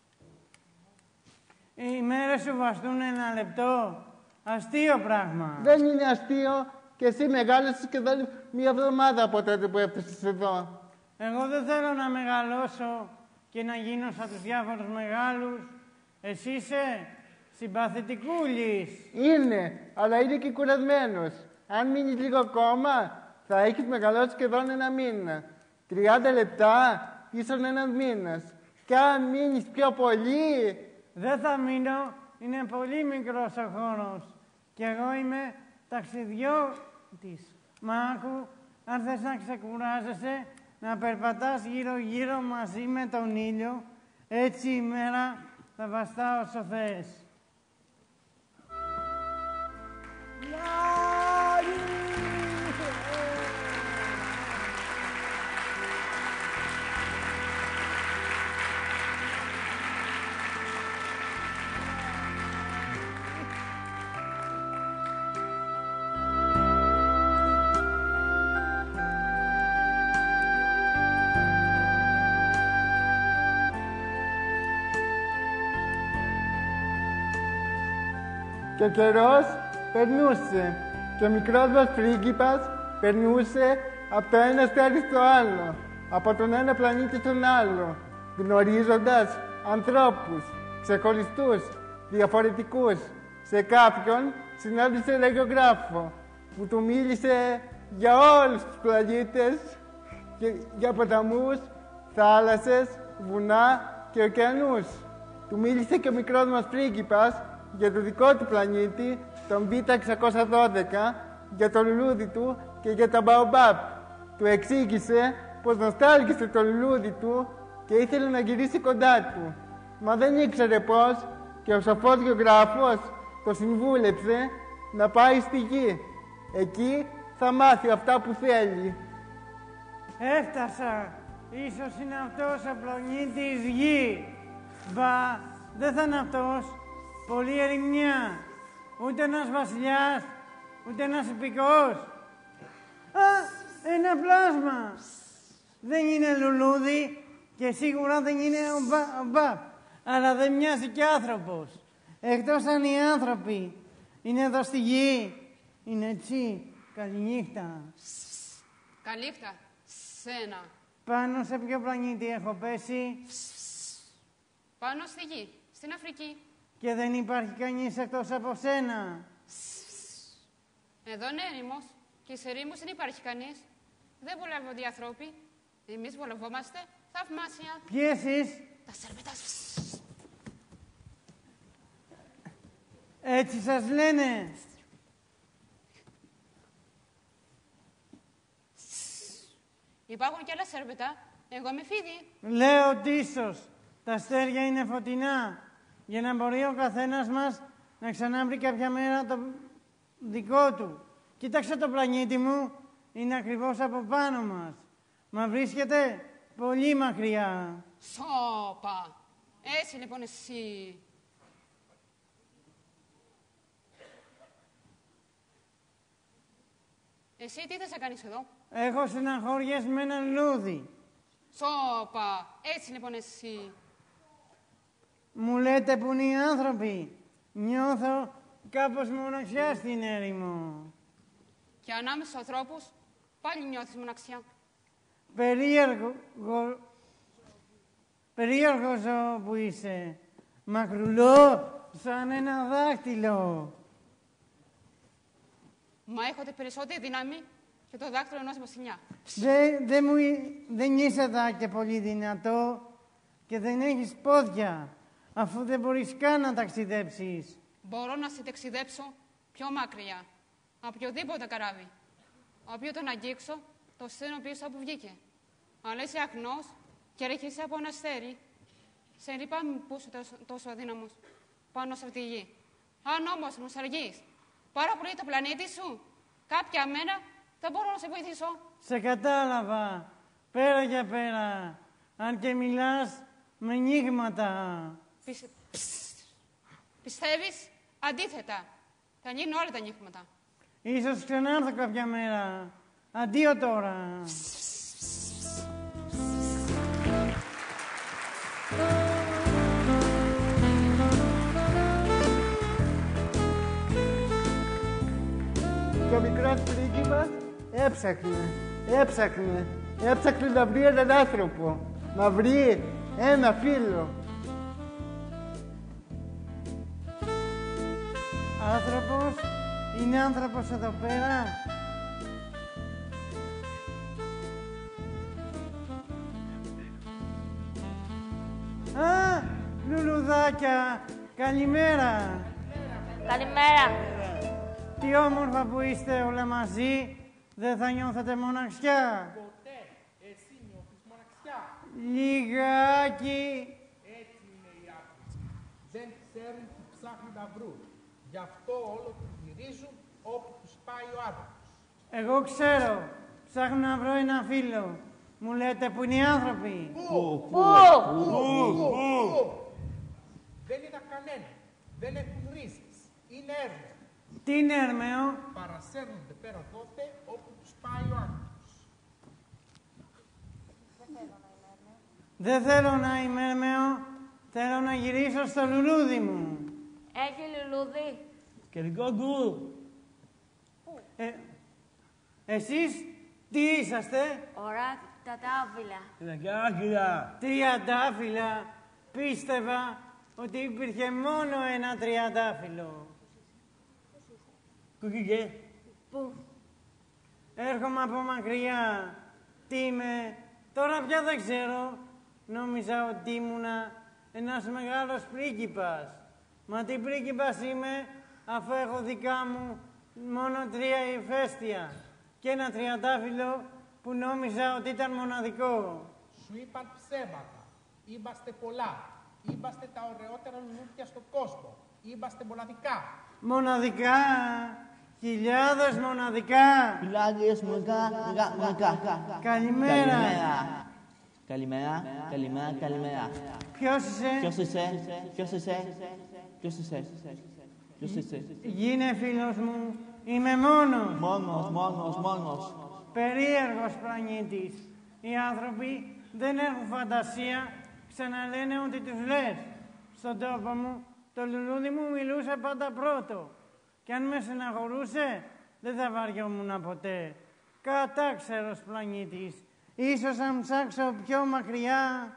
Οι μέρες σου βαστούν ένα λεπτό. Αστείο πράγμα. Δεν είναι αστείο και εσύ μεγάλωσες και δεν μία εβδομάδα από τότε που έφτασες εδώ. Εγώ δεν θέλω να μεγαλώσω και να γίνω σαν τους διάφορους μεγάλους. Εσύ είσαι συμπαθητικούλης. Είναι, αλλά είναι και κουρασμένος. Αν μείνεις λίγο ακόμα, θα έχεις μεγαλώσει σχεδόν ένα μήνα. τριάντα λεπτά, ίσον ένας μήνας. Και αν μείνεις πιο πολύ... Δεν θα μείνω, είναι πολύ μικρός ο χρόνος. Και εγώ είμαι ταξιδιώτης. Μα άκου, αν θες να ξεκουράζεσαι, να περπατάς γύρω-γύρω μαζί με τον ήλιο, έτσι η μέρα θα βαστά όσο θες. Και ο καιρός περνούσε και ο μικρός μας πρίγκιπας περνούσε από το ένα αστέρι στο άλλο, από τον ένα πλανήτη στον άλλο, γνωρίζοντας ανθρώπους ξεχωριστούς, διαφορετικούς. Σε κάποιον συνάντησε ένα γεωγράφο που του μίλησε για όλους τους πλανήτες, και για ποταμούς, θάλασσες, βουνά και ωκεανούς. Του μίλησε και ο μικρός μας πρίγκιπας για το δικό του πλανήτη, τον Β εξακόσια δώδεκα, για το λουλούδι του και για τα μπαομπάπ. Του εξήγησε πως νοστάλγησε το λουλούδι του και ήθελε να γυρίσει κοντά του. Μα δεν ήξερε πώς και ο σοφός γεωγράφος το συμβούλεψε να πάει στη γη. Εκεί θα μάθει αυτά που θέλει. Έφτασα. Ίσως είναι αυτός ο πλανήτης Γη. Μπα, δεν θα είναι αυτός. Πολύ ερημιά. Ούτε ένας βασιλιάς, ούτε ένας υπηκός. Α, ένα πλάσμα. Δεν είναι λουλούδι και σίγουρα δεν είναι ο μπαπ. Αλλά δεν μοιάζει και άνθρωπος. Εκτός αν οι άνθρωποι είναι εδώ στη γη. Είναι έτσι. Καληνύχτα. Καλύφτα. Σένα. Πάνω σε ποιο πλανήτη έχω πέσει? Πάνω στη γη. Στην Αφρική. Και δεν υπάρχει κανείς εκτός από σένα. Εδώ είναι έρημος. Και σε έρημους δεν υπάρχει κανείς. Δεν βολεύονται οι άνθρωποι. Εμείς βολευόμαστε θαυμάσια. Ποιοι εσείς? Τα σερβετά. Έτσι σας λένε. Υπάρχουν και άλλα σερβετά. Εγώ είμαι φίδι. Λέω ότι ίσως τα αστέρια είναι φωτεινά για να μπορεί ο καθένας μας να ξαναβρει κάποια μέρα το δικό του. Κοίταξε το πλανήτη μου, είναι ακριβώς από πάνω μας. Μα βρίσκεται πολύ μακριά. Σόπα. Έτσι λοιπόν εσύ. Εσύ τι θες να κάνεις εδώ? Έχω στεναχώριες με ένα λουλούδι. Σόπα. Έτσι λοιπόν εσύ. Μου λέτε που είναι οι άνθρωποι. Νιώθω κάπως μοναξιά στην έρημο. Και ανάμεσα στους ανθρώπους πάλι νιώθεις μοναξιά. Περίεργο... Γο... Περίεργο ζώο που είσαι. Μακρουλό σαν ένα δάχτυλο. Μα έχετε περισσότερη δύναμη και το δάκτυλο ενός βασιλιά. Δεν δε μου... δεν είσαι δά και πολύ δυνατό και δεν έχεις πόδια, αφού δεν μπορείς καν να ταξιδέψεις. Μπορώ να σε ταξιδέψω πιο μακριά, από οποιοδήποτε καράβι. Όποιο τον αγγίξω, το στέλνω πίσω όπου βγήκε. Αλλά είσαι αχνός και ρέχεσαι από ένα αστέρι. Σε λυπάμαι που είσαι τόσο, τόσο αδύναμος πάνω σε αυτή τη γη. Αν όμως μου σαργείς πάρα πολύ το πλανήτη σου, κάποια μέρα θα μπορώ να σε βοηθήσω. Σε κατάλαβα. Πέρα για πέρα. Αν και μιλάς με νίγματα. Πισε... Πιστεύεις? Αντίθετα. Θα γίνουν όλα τα νύχματα. Ίσως ξανάρθω κάποια μέρα. Αντίο τώρα. Και ο μικρός πρίγκιπας έψαχνε, έψαχνε, έψαχνε να βρει έναν άνθρωπο, να βρει ένα φίλο. Άνθρωπος, είναι άνθρωπος εδώ πέρα. Α, λουλουδάκια, καλημέρα. Καλημέρα. Τι όμορφα που είστε όλα μαζί. Δεν θα νιώθετε μοναξιά. Ποτέ εσύ νιώθεις μοναξιά. Λιγάκι. Έτσι είναι οι άπλιστοι. Δεν ξέρουν τι ψάχνουν να βρουν. Γι' αυτό όλο του γυρίζουν όπου τους πάει ο άδωνος. Εγώ ξέρω. Ψάχνω να βρω ένα φίλο. Μου λέτε που είναι οι άνθρωποι. Πού, πού, πού. Δεν είδα κανέναν. Δεν έχουν ρίζες. Είναι έρμεο. Τι είναι έρμεο? Παρασέρνονται πέρα δότε όπου τους πάει ο άδωνος. Δεν θέλω να είμαι έρμεο. Θέλω να γυρίσω στο λουλούδι μου. Έχει λουλούδι. Και δικό του. Ε, εσείς τι είσαστε? Ωραία, τα τάφυλλα. Τριαντάφυλλα. Τριαντάφυλλα. Πίστευα ότι υπήρχε μόνο ένα τριαντάφυλλο. Πού πήγε? Πού? Έρχομαι από μακριά. Τι είμαι? Τώρα πια δεν ξέρω. Νόμιζα ότι ήμουνα ένας μεγάλος πρίγκιπας. Μα τι πρίγκιπας είμαι, αφού έχω δικά μου μόνο τρία ηφαίστεια και ένα τριαντάφυλλο που νόμιζα ότι ήταν μοναδικό. Σου είπαν ψέματα. Είμαστε πολλά. Είμαστε τα ωραιότερα λουλούδια στον κόσμο. Είμαστε μοναδικά. Μοναδικά. Χιλιάδες μοναδικά. Χιλιάδες μοναδικά. μοναδικά. Καλημέρα. Καλημέρα. Καλημέρα. Καλημέρα. Ποιος είσαι? Ποιος είσαι? Ποιος είσαι? Ποιος είσαι? Ποιος είσαι? Γίνε φίλος μου. Είμαι μόνος. Μόνος, μόνος, μόνος. Περίεργος πλανήτης. Οι άνθρωποι δεν έχουν φαντασία. Ξαναλένε ότι τους λες. Στον τόπο μου, το λουλούδι μου μιλούσε πάντα πρώτο. Κι αν με συναχωρούσε, δεν θα βαριόμουν ποτέ. Κατάξερος πλανήτης. Ίσως αν ψάξω πιο μακριά...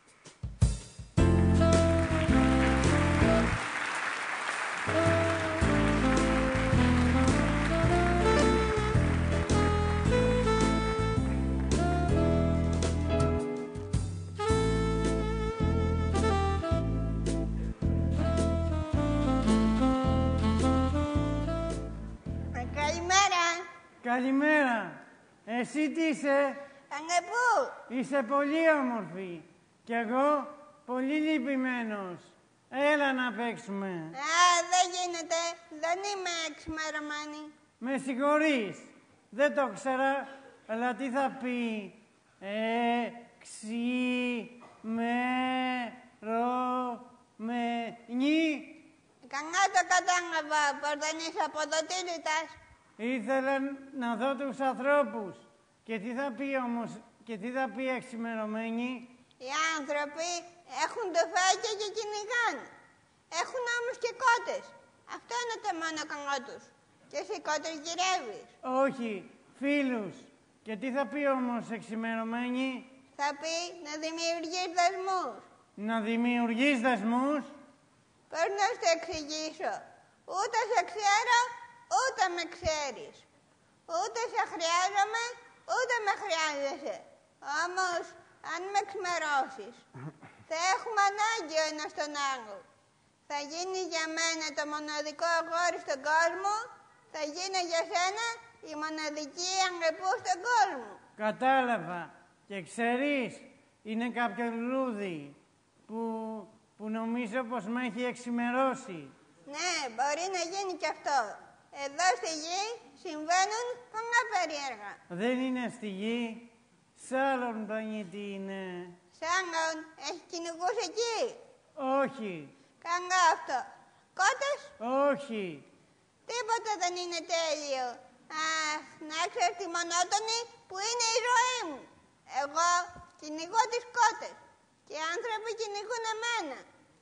Καλημέρα. Εσύ τι είσαι? Ανεπού. Είσαι πολύ όμορφη. Κι εγώ πολύ λυπημένος. Έλα να παίξουμε. Α, δεν γίνεται. Δεν είμαι εξημερωμένη. Με συγχωρείς. Δεν το ξέρα, αλλά τι θα πει. Ε, ξι, με, ρο, με, νι. Κανά το κατάλαβα πως δεν είσαι αποδοτήρητας. Ήθελα να δω τους ανθρώπους. Και τι θα πει όμως, και τι θα πει εξημερωμένη. Οι άνθρωποι έχουν το φάγιο και κυνηγάνε. Έχουν όμως και κότες. Αυτό είναι το μόνο καλό τους. Και εσύ κότες γυρεύεις. Όχι, φίλους. Και τι θα πει όμως εξημερωμένη. Θα πει να δημιουργείς δεσμούς. Να δημιουργείς δεσμούς. Πώς να σου το εξηγήσω. Ούτε σε ξέρω, ούτε με ξέρεις. Ούτε σε χρειάζομαι, ούτε με χρειάζεσαι. Όμως, αν με ξημερώσεις, θα έχουμε ανάγκη ο ένας τον άλλο. Θα γίνει για μένα το μοναδικό αγόρι στον κόσμο, θα γίνει για σένα η μοναδική αγαπού στον κόσμο. Κατάλαβα. Και ξέρεις, είναι κάποιο λουλούδι που, που νομίζω πως με έχει εξημερώσει. Ναι, μπορεί να γίνει κι αυτό. Εδώ στη γη συμβαίνουν πολλά περίεργα. Δεν είναι στη γη, σ' άλλον πλανήτη είναι. Σ' άλλον, έχει κυνηγούς εκεί. Όχι. Καλά αυτό. Κότες. Όχι. Τίποτα δεν είναι τέλειο. Αχ, να ξέρεις τη μονότονη που είναι η ζωή μου. Εγώ κυνηγώ τις κότες και οι άνθρωποι κυνηγούν εμένα.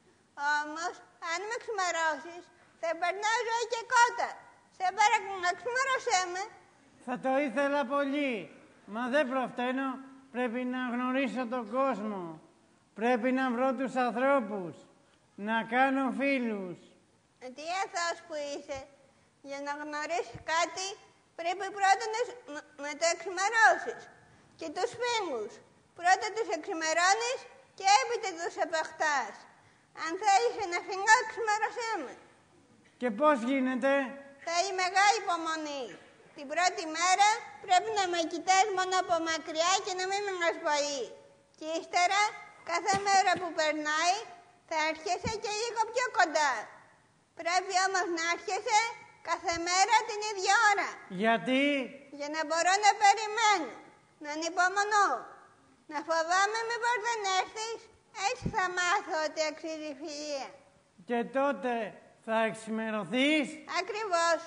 Όμως, αν με ξημερώσεις, θα περνάω ζωή και κότα. Σε παρακαλώ, ξημέρωσέ με. Θα το ήθελα πολύ. Μα δεν προφταίνω. Πρέπει να γνωρίσω τον κόσμο. Πρέπει να βρω τους ανθρώπους. Να κάνω φίλους. Τι αθώος που είσαι. Για να γνωρίσεις κάτι, πρέπει πρώτα να, να το εξημερώσεις. Και τους φίλους. Πρώτα τους εξημερώνεις και έπειτα τους αποκτάς. Αν θέλεις ένα φιλό, εξημερωσέ με. Και πώς γίνεται? Θέλει μεγάλη υπομονή. Την πρώτη μέρα πρέπει να με κοιτάς μόνο από μακριά και να μην με ασχολεί. Και ύστερα, κάθε μέρα που περνάει, θα έρχεσαι και λίγο πιο κοντά. Πρέπει όμως να έρχεσαι κάθε μέρα την ίδια ώρα. Γιατί? Για να μπορώ να περιμένω, να ανυπομονώ, να φοβάμαι μήπως δεν έρθεις, έτσι θα μάθω ότι αξίζει η φιλία. Και τότε θα εξημερωθείς. Ακριβώς.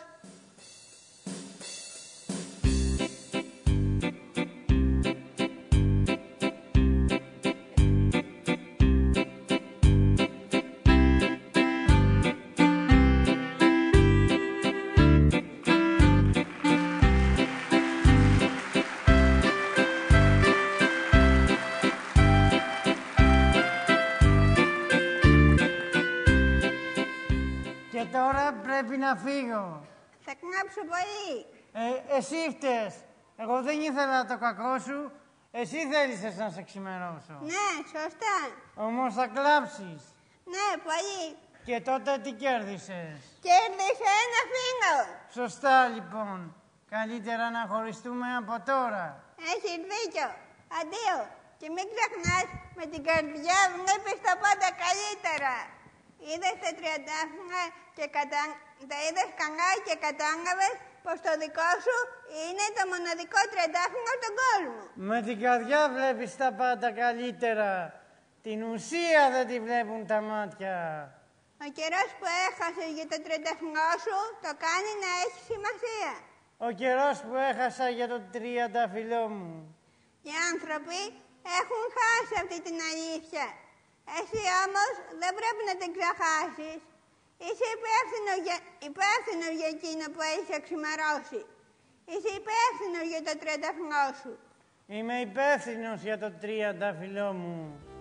Και τώρα πρέπει να φύγω. Θα κνάψω πολύ. Ε, εσύ φταίς. Εγώ δεν ήθελα το κακό σου. Εσύ θέλησες να σε ξημερώσω. Ναι, σωστά. Όμως θα κλάψεις. Ναι, πολύ. Και τότε τι κέρδισες? Κέρδισα ένα φίλο. Σωστά λοιπόν. Καλύτερα να χωριστούμε από τώρα. Έχεις δίκιο. Αντίο. Και μην ξεχνάς, με την καρδιά βλέπεις τα πάντα καλύτερα. Είδες τα τριαντάφυλλα και κατα... τα είδες καλά και κατάλαβες πως το δικό σου είναι το μοναδικό τριαντάφυλλο στον κόσμο. Με την καρδιά βλέπεις τα πάντα καλύτερα. Την ουσία δεν τη βλέπουν τα μάτια. Ο καιρός που έχασες για το τριαντάφυλλο σου το κάνει να έχει σημασία. Ο καιρός που έχασα για το τριαντάφυλλό μου. Οι άνθρωποι έχουν χάσει αυτή την αλήθεια. Εσύ όμως δεν πρέπει να την ξεχάσεις. Είσαι υπεύθυνο για, υπεύθυνος για εκείνο που έχεις εξημερώσει. Είσαι υπεύθυνος για το τριαντάφυλλό σου. Είμαι υπεύθυνος για το τριαντάφυλλό μου.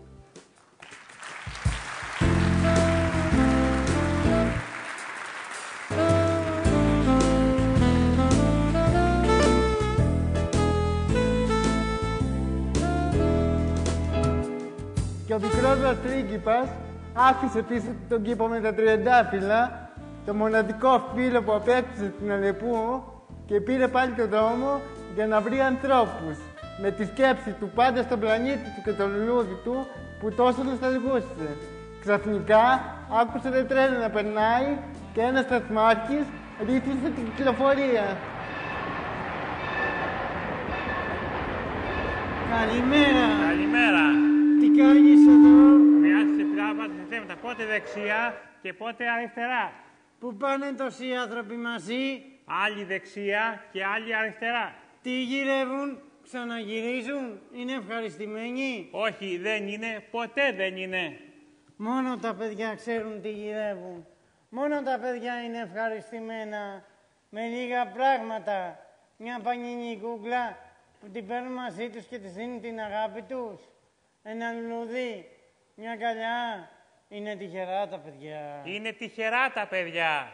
Και ο μικρός μας πρίγκιπας άφησε πίσω τον κήπο με τα τριαντάφυλλα, το μοναδικό φίλο που απέκτησε στην Αλεπού, και πήρε πάλι τον δρόμο για να βρει ανθρώπους, με τη σκέψη του πάντα στον πλανήτη του και το λουλούδι του που τόσο νοσταλγούσε. Ξαφνικά άκουσε το τρένο να περνάει και ένας σταθμάρχης ρύθμισε την κυκλοφορία. Καλημέρα. Καλημέρα. Τι κάνεις εδώ? Χρειάζεσαι πράγματα σε θέματα πότε δεξιά και πότε αριστερά. Πού πάνε τόσοι άνθρωποι μαζί? Άλλοι δεξιά και άλλοι αριστερά. Τι γυρεύουν, ξαναγυρίζουν, είναι ευχαριστημένοι? Όχι, δεν είναι, ποτέ δεν είναι. Μόνο τα παιδιά ξέρουν τι γυρεύουν. Μόνο τα παιδιά είναι ευχαριστημένα με λίγα πράγματα. Μια πανινή κούκλα που την παίρνουν μαζί τους και της δίνουν την αγάπη τους. Ένα λουλούδι, μια καλιά. Είναι τυχερά τα παιδιά. Είναι τυχερά τα παιδιά.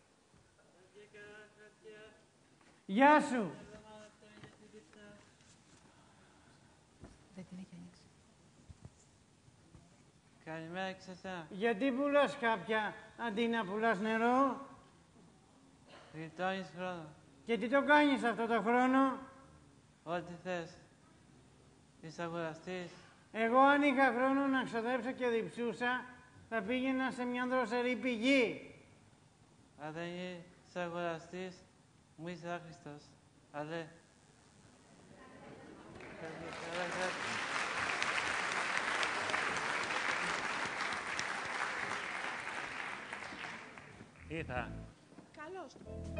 Γεια σου. Καλημέρα και σε εσένα. Γιατί πουλάς κάποια αντί να πουλάς νερό? Γλιτώνεις χρόνο. Και τι το κάνεις αυτό το χρόνο? Ό,τι θες. Είσαι αγοραστής. Εγώ αν είχα χρόνο να ξοδέψω και διψούσα, θα πήγαινα σε μια δροσερή πηγή. Αν δεν είσαι αγοραστής, μου είσαι άχρηστος. Αλέ. Ήρθα. Καλώς.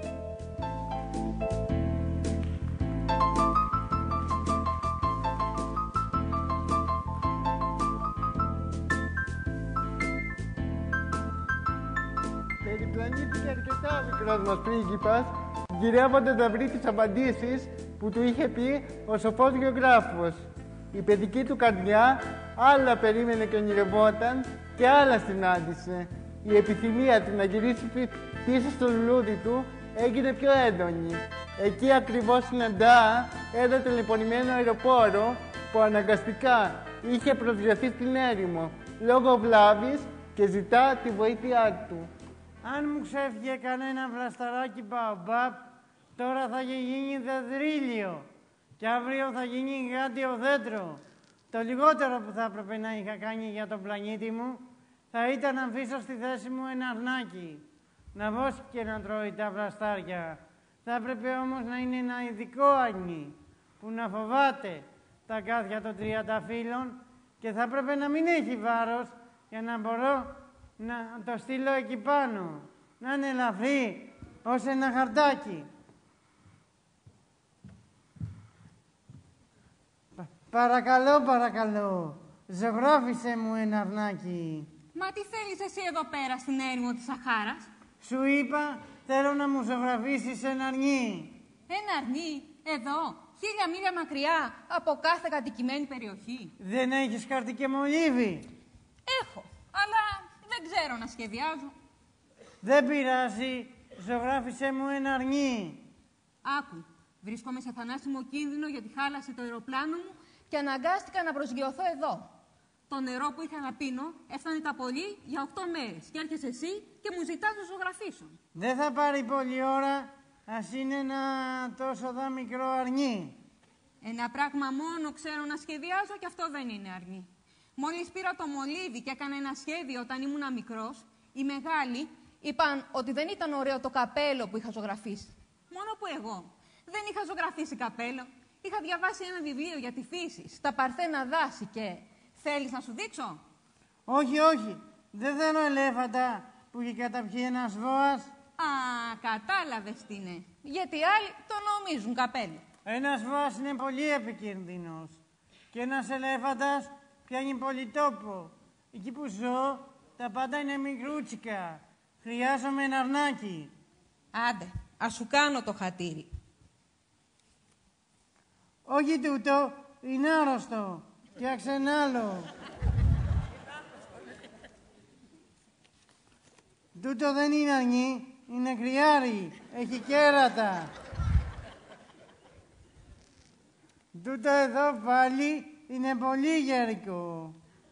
Περιπλανήθηκε αρκετά ο μικρός μας πρίγκιπας, γυρεύοντας να βρει τις απαντήσεις που του είχε πει ο σοφός γεωγράφος. Η παιδική του καρδιά άλλα περίμενε και ονειρευόταν και άλλα συνάντησε. Η επιθυμία του να γυρίσει πίσω στο λουλούδι του έγινε πιο έντονη. Εκεί ακριβώς συναντά ένα τηλεφωνημένο αεροπόρο που αναγκαστικά είχε προσγειωθεί στην έρημο λόγω βλάβης και ζητά τη βοήθειά του. Αν μου ξέφυγε κανένα βλασταράκι μπαομπάπ, Τώρα θα γίνει δεδρύλιο και αύριο θα γίνει γάτιο δέντρο. Το λιγότερο που θα έπρεπε να είχα κάνει για τον πλανήτη μου θα ήταν να αφήσω στη θέση μου ένα αρνάκι. Να βόσκει και να τρώει τα βλαστάρια. Θα έπρεπε όμως να είναι ένα ειδικό αρνί που να φοβάται τα κάθια των τριανταφύλων και θα έπρεπε να μην έχει βάρος για να μπορώ να το στείλω εκεί πάνω. Να είναι ελαφρύ ως ένα χαρτάκι. Πα- παρακαλώ, παρακαλώ, ζωγράφισε μου ένα αρνάκι. Μα τι θέλεις εσύ εδώ πέρα στην έρημο της Σαχάρας? Σου είπα, θέλω να μου ζωγραφίσεις ένα αρνί. Ένα αρνί, εδώ, χίλια μίλια μακριά από κάθε κατοικημένη περιοχή. Δεν έχεις χαρτί και μολύβι. Έχω, αλλά δεν ξέρω να σχεδιάζω. Δεν πειράζει, ζωγράφισε μου ένα αρνί. Άκου, βρίσκομαι σε θανάσιμο κίνδυνο γιατί χάλασε το αεροπλάνο μου και αναγκάστηκα να προσγειωθώ εδώ. Το νερό που είχα να πίνω έφτανε τα πολύ για οκτώ μέρες και έρχεσαι εσύ και μου ζητάς να ζωγραφίσω. Δεν θα πάρει πολλή ώρα, ας είναι ένα τόσο δα μικρό αρνί. Ένα πράγμα μόνο ξέρω να σχεδιάζω και αυτό δεν είναι αρνί. Μόλις πήρα το μολύβι και έκανα ένα σχέδιο όταν ήμουν μικρός, οι μεγάλοι είπαν ότι δεν ήταν ωραίο το καπέλο που είχα ζωγραφίσει. Μόνο που εγώ δεν είχα ζωγραφίσει καπέλο. Είχα διαβάσει ένα βιβλίο για τη φύση, στα παρθένα δάση και... Θέλεις να σου δείξω? Όχι, όχι. Δεν θέλω ελέφαντα που έχει καταπιεί ένας βόας. Α, κατάλαβες τι είναι. Γιατί άλλοι το νομίζουν καπέλο. Ένας βόας είναι πολύ επικίνδυνος. Και ένας ελέφαντας πιάνει πολύ τόπο. Εκεί που ζω, τα πάντα είναι μικρούτσικα. Χρειάζομαι ένα αρνάκι. Άντε, ας σου κάνω το χατήρι. Όχι τούτο, είναι άρρωστο. Φτιάξε ένα άλλο. Τούτο δεν είναι αρνί, είναι κρυάρι. Έχει κέρατα. Τούτο εδώ πάλι είναι πολύ γερικό.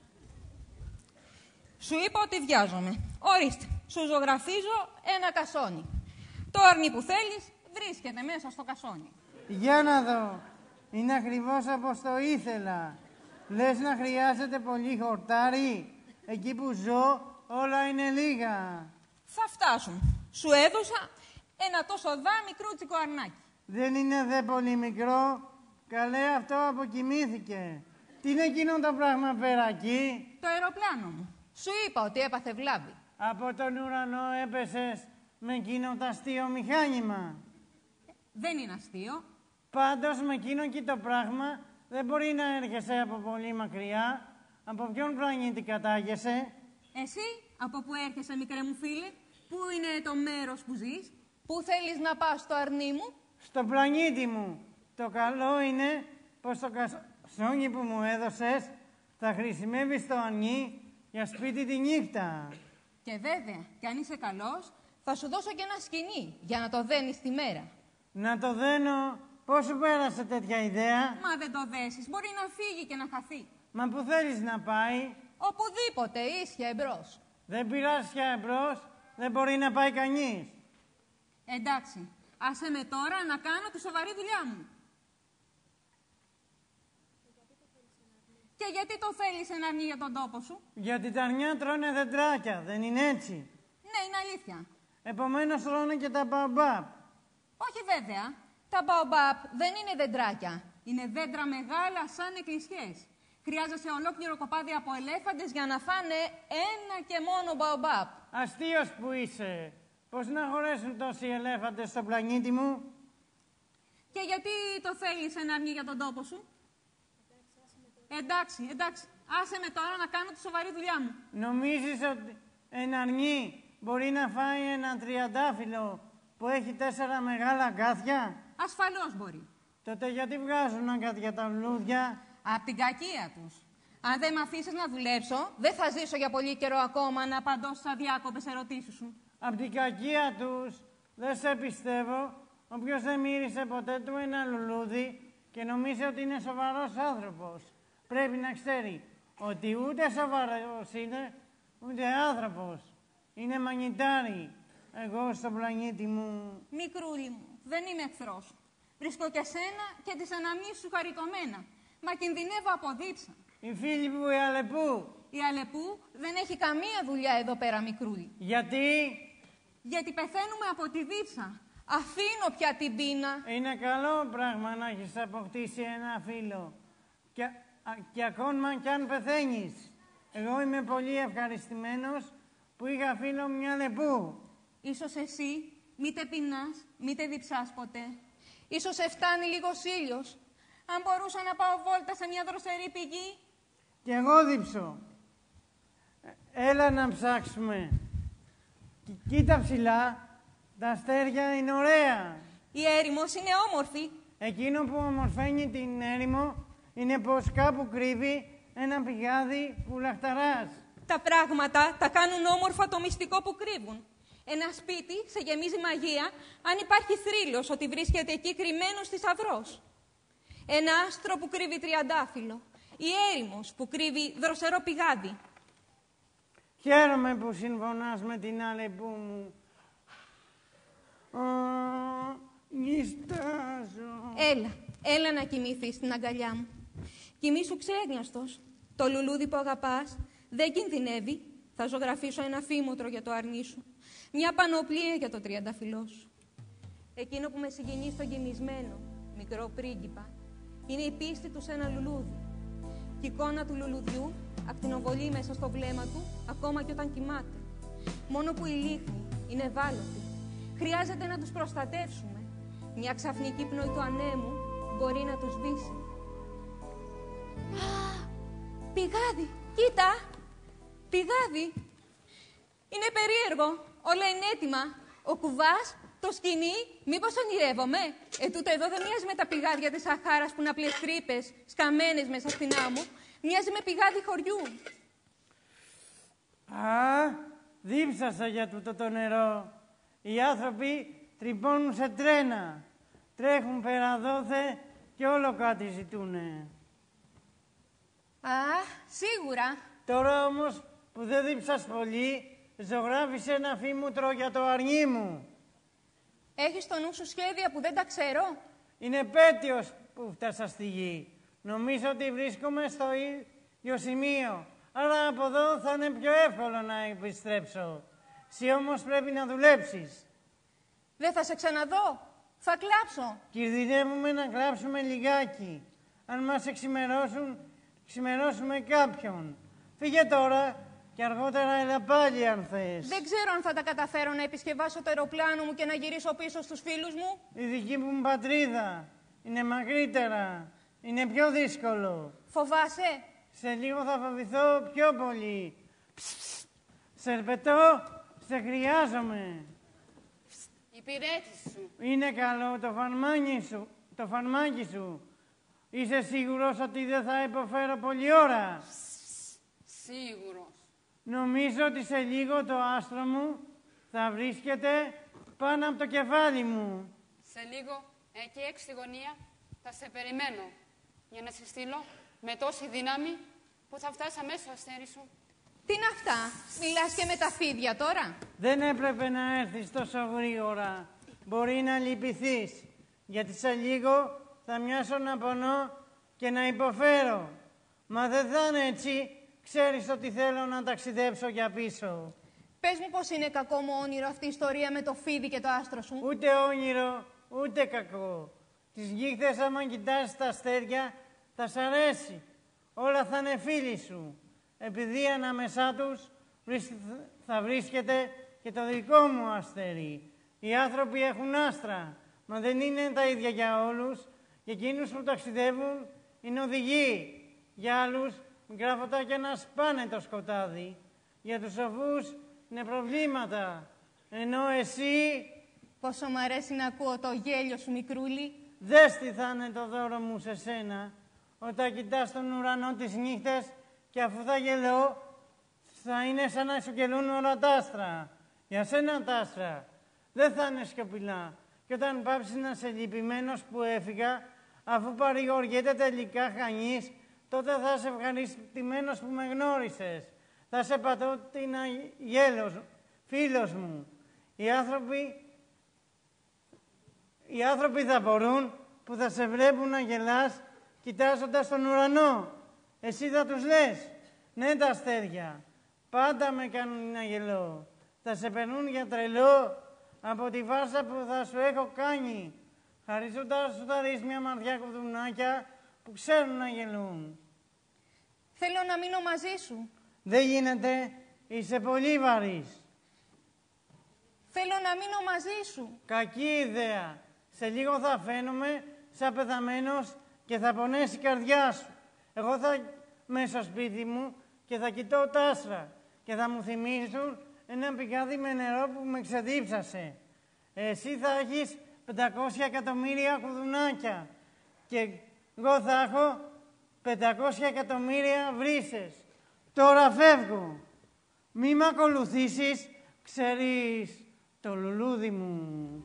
Σου είπα ότι βιάζομαι. Ορίστε, σου ζωγραφίζω ένα κασόνι. Το αρνί που θέλεις βρίσκεται μέσα στο κασόνι. Για να δω. Είναι ακριβώς όπως το ήθελα. Λες να χρειάζεται πολύ χορτάρι. Εκεί που ζω όλα είναι λίγα. Θα φτάσουν. Σου έδωσα ένα τόσο δά μικρούτσικο αρνάκι. Δεν είναι δε πολύ μικρό. Καλέ, αυτό αποκοιμήθηκε. Τι είναι εκείνο το πράγμα πέρα εκεί? Το αεροπλάνο μου. Σου είπα ότι έπαθε βλάβη. Από τον ουρανό έπεσες με εκείνο το αστείο μηχάνημα. Δεν είναι αστείο. Πάντως με εκείνο εκεί το πράγμα δεν μπορεί να έρχεσαι από πολύ μακριά. Από ποιον πλανήτη κατάγεσαι? Εσύ, από πού έρχεσαι, μικρέ μου φίλε? Πού είναι το μέρος που ζεις? Πού θέλεις να πας στο αρνί μου? Στο πλανήτη μου. Το καλό είναι πως το κασόνι που μου έδωσες θα χρησιμεύει στο αρνί για σπίτι τη νύχτα. Και βέβαια, κι αν είσαι καλός, θα σου δώσω και ένα σκοινί για να το δένεις τη μέρα. Να το δένω? Πώς σου πέρασε τέτοια ιδέα? Μα δεν το δέσεις, μπορεί να φύγει και να χαθεί. Μα που θέλεις να πάει? Οπουδήποτε, ίσια εμπρός. Δεν πειράζει πια εμπρός, δεν μπορεί να πάει κανείς. Εντάξει, άσε με τώρα να κάνω τη σοβαρή δουλειά μου. Και γιατί το θέλεις ένα αρνί για τον τόπο σου? Γιατί τα αρνιά τρώνε δεντράκια, δεν είναι έτσι? Ναι, είναι αλήθεια. Επομένως τρώνε και τα μπαμπάπ. Όχι βέβαια. Τα μπαομπάπ δεν είναι δεντράκια. Είναι δέντρα μεγάλα σαν εκκλησιές. Χρειάζεσαι ολόκληρο κοπάδι από ελέφαντες για να φάνε ένα και μόνο μπαομπάπ. Αστείος που είσαι. Πώς να χωρέσουν τόσοι ελέφαντες στο πλανήτη μου? Και γιατί το θέλεις ένα αρνί για τον τόπο σου? Εντάξει, εντάξει. Άσε με τώρα να κάνω τη σοβαρή δουλειά μου. Νομίζεις ότι ένα αρνί μπορεί να φάει ένα τριαντάφυλλο που έχει τέσσερα μεγάλα κάθια? Ασφαλώς μπορεί. Τότε γιατί βγάζουν αγκάθια τα λουλούδια? Απ' την κακία τους. Αν δεν με αφήσεις να δουλέψω, δεν θα ζήσω για πολύ καιρό ακόμα να απαντώ στις αδιάκοπες ερωτήσεις σου. Απ' την κακία τους δεν σε πιστεύω. Όποιος δεν μύρισε ποτέ του ένα λουλούδι και νομίζει ότι είναι σοβαρός άνθρωπος, πρέπει να ξέρει ότι ούτε σοβαρός είναι, ούτε άνθρωπος. Είναι μανιτάρι. Εγώ στον πλανήτη μου... Μικρούλι μου, Δεν είμαι εχθρός σου. Βρίσκω και σένα και τις αναμνήσεις σου χαριτωμένα. Μα κινδυνεύω από δίψα. Η Φίλιππου, η Αλεπού. Η Αλεπού δεν έχει καμία δουλειά εδώ πέρα, μικρούλη. Γιατί? Γιατί πεθαίνουμε από τη δίψα. Αφήνω πια την πείνα. Είναι καλό πράγμα να έχεις αποκτήσει ένα φίλο. Και, α, και ακόμα κι αν πεθαίνεις. Εγώ είμαι πολύ ευχαριστημένος που είχα φίλο μια Αλεπού. Ίσως εσύ μήτε πεινάς, μήτε διψάς ποτέ. Ίσως σε φτάνει λίγος ήλιος. Αν μπορούσα να πάω βόλτα σε μια δροσερή πηγή. Κι εγώ δίψω. Έλα να ψάξουμε. Κοίτα ψηλά, τα αστέρια είναι ωραία. Η έρημος είναι όμορφη. Εκείνο που ομορφαίνει την έρημο είναι πως κάπου κρύβει ένα πηγάδι που λαχταράς. Τα πράγματα τα κάνουν όμορφα το μυστικό που κρύβουν. Ένα σπίτι σε γεμίζει μαγεία αν υπάρχει θρύλος ότι βρίσκεται εκεί κρυμμένος θησαυρός. Ένα άστρο που κρύβει τριαντάφυλλο. Η έρημος που κρύβει δροσερό πηγάδι. Χαίρομαι που συμφωνάς με την Αλεπού μου. Α, νιστάζω. Έλα, έλα να κοιμηθείς στην αγκαλιά μου. Κοιμήσου ξέγναστος. Το λουλούδι που αγαπάς δεν κινδυνεύει. Θα ζωγραφίσω ένα φήμοτρο για το αρνί σου. Μια πανοπλία για το τριανταφυλλό σου. Εκείνο που με συγκινεί στον κοιμισμένο, μικρό πρίγκιπα, είναι η πίστη του σε ένα λουλούδι. Και η εικόνα του λουλουδιού ακτινοβολεί μέσα στο βλέμμα του, ακόμα και όταν κοιμάται. Μόνο που η λίχνη είναι ευάλωτη. Χρειάζεται να τους προστατεύσουμε. Μια ξαφνική πνοή του ανέμου μπορεί να τους σβήσει. Α, πηγάδι, κοίτα! Πηγάδι! Είναι περίεργο. Όλα είναι έτοιμα. Ο κουβάς, το σκοινί, μήπως ονειρεύομαι. Ε, τούτο εδώ δεν μοιάζει με τα πηγάδια της Σαχάρας που είναι απλές τρύπες, σκαμμένες μέσα στην άμμο. Μοιάζει με πηγάδι χωριού. Α, δίψασα για τούτο το νερό. Οι άνθρωποι τρυπώνουν σε τρένα. Τρέχουν πέρα δόθε και όλο κάτι ζητούνε. Α, σίγουρα. Τώρα όμως που δεν δίψας πολύ, ζωγράφισε ένα φήμουτρο για το αρνί μου. Έχεις στο νου σου σχέδια που δεν τα ξέρω. Είναι επέτειος που φτάσα στη γη. Νομίζω ότι βρίσκομαι στο ίδιο σημείο. Άρα από εδώ θα είναι πιο εύκολο να επιστρέψω. Εσύ όμως πρέπει να δουλέψεις. Δεν θα σε ξαναδώ. Θα κλάψω. Κινδυνεύουμε να κλάψουμε λιγάκι. Αν μας εξημερώσουν, ξημερώσουμε κάποιον. Φύγε τώρα και αργότερα έλα πάλι αν θες. Δεν ξέρω αν θα τα καταφέρω να επισκευάσω το αεροπλάνο μου και να γυρίσω πίσω στους φίλους μου. Η δική μου πατρίδα είναι μακρύτερα. Είναι πιο δύσκολο. Φοβάσαι? Σε λίγο θα φοβηθώ πιο πολύ. Σερπετώ, σε χρειάζομαι. Η υπηρέτηση σου. Είναι καλό το φαρμάκι σου. Το φαρμάκι σου. Είσαι σίγουρος ότι δεν θα υποφέρω πολλή ώρα? Σίγουρος. Νομίζω ότι σε λίγο το άστρο μου θα βρίσκεται πάνω από το κεφάλι μου. Σε λίγο, εκεί έξω στη γωνία, θα σε περιμένω για να σε στείλω με τόση δύναμη που θα φτάσει αμέσως στο αστέρι σου. Τι είναι αυτά, μιλάς και με τα φίδια τώρα? Δεν έπρεπε να έρθεις τόσο γρήγορα. Μπορεί να λυπηθείς, γιατί σε λίγο θα μοιάσω να πονώ και να υποφέρω. Μα δεν θα είναι έτσι. Ξέρεις ότι θέλω να ταξιδέψω για πίσω. Πες μου πως είναι κακό μου όνειρο αυτή η ιστορία με το φίδι και το άστρο σου. Ούτε όνειρο, ούτε κακό. Τις νύχτες άμα κοιτάς τα αστέρια θα σ' αρέσει. Όλα θα είναι φίλοι σου. Επειδή ανάμεσά τους θα βρίσκεται και το δικό μου αστέρι. Οι άνθρωποι έχουν άστρα, μα δεν είναι τα ίδια για όλους. Για εκείνους που ταξιδεύουν είναι οδηγοί. Για άλλους μικρά φωτάκια να σπάνε το σκοτάδι. Για τους σοφούς είναι προβλήματα. Ενώ εσύ... Πόσο μ' αρέσει να ακούω το γέλιο σου, μικρούλι. Δες τι θα είναι το δώρο μου σε σένα. Όταν κοιτάς τον ουρανό τις νύχτες και αφού θα γελώ, θα είναι σαν να σου γελούν όλα τα άστρα. Για σένα τα άστρα δεν θα είναι σιωπηλά. Και όταν πάψεις να είσαι λυπημένος που έφυγα, αφού παρηγοριέται τελικά χανείς, τότε θα είσαι ευχαριστημένος που με γνώρισες. Θα σε πατώντινα γέλος, φίλος μου. Οι άνθρωποι οι άνθρωποι θα μπορούν που θα σε βλέπουν να γελάς κοιτάζοντας τον ουρανό. Εσύ θα τους λες, ναι τα αστέρια, πάντα με κάνουν να γελώ. Θα σε περνούν για τρελό από τη φάρσα που θα σου έχω κάνει. Χαρίζοντας σου θα δεις μια μαριά κουδουνάκια που ξέρουν να γελούν. Θέλω να μείνω μαζί σου. Δεν γίνεται, είσαι πολύ βαρύς. Θέλω να μείνω μαζί σου. Κακή ιδέα. Σε λίγο θα φαίνομαι σαν πεθαμένος και θα πονέσει η καρδιά σου. Εγώ θα είμαι στο σπίτι μου και θα κοιτώ τα άστρα και θα μου θυμίζουν ένα πηγάδι με νερό που με ξεδίψασε. Εσύ θα έχεις πεντακόσια εκατομμύρια κουδουνάκια και εγώ θα έχω πεντακόσια εκατομμύρια βρύσες. Τώρα φεύγω. Μη με ακολουθήσεις, ξέρεις το λουλούδι μου.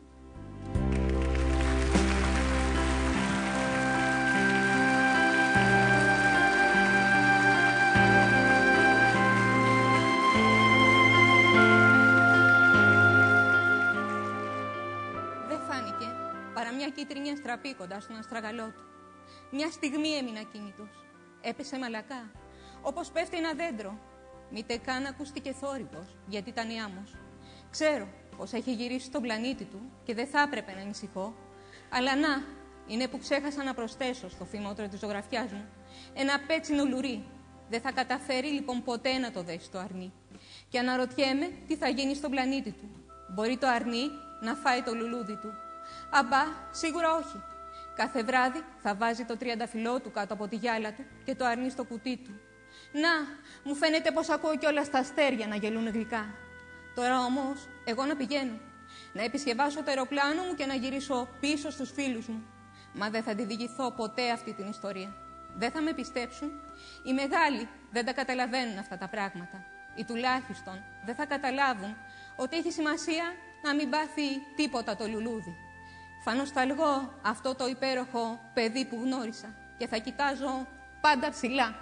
Παρά μια κίτρινη αστραπή κοντά στον αστραγαλό του. Μια στιγμή έμεινε ακίνητος. Έπεσε μαλακά, όπως πέφτει ένα δέντρο. Μήτε καν ακούστηκε θόρυβος, γιατί ήταν ιάμος. Ξέρω πως έχει γυρίσει στον πλανήτη του και δεν θα έπρεπε να ανησυχώ. Αλλά να, είναι που ξέχασα να προσθέσω στο φήμοτρο της ζωγραφιάς μου ένα πέτσινο λουρί. Δεν θα καταφέρει λοιπόν ποτέ να το δέσει το αρνί. Και αναρωτιέμαι τι θα γίνει στον πλανήτη του. Μπορεί το αρνί να φάει το λουλούδι του? Αμπά, σίγουρα όχι. Κάθε βράδυ θα βάζει το τριανταφυλλό του κάτω από τη γυάλα του και το αρνί στο κουτί του. Να, μου φαίνεται πως ακούω κιόλας τα αστέρια να γελούν γλυκά. Τώρα όμως, εγώ να πηγαίνω. Να επισκευάσω το αεροπλάνο μου και να γυρίσω πίσω στους φίλους μου. Μα δεν θα τη διηγηθώ ποτέ αυτή την ιστορία. Δεν θα με πιστέψουν. Οι μεγάλοι δεν τα καταλαβαίνουν αυτά τα πράγματα. Ή τουλάχιστον δεν θα καταλάβουν ότι έχει σημασία να μην πάθει τίποτα το λουλούδι. Θα νοσταλγώ αυτό το υπέροχο παιδί που γνώρισα και θα κοιτάζω πάντα ψηλά.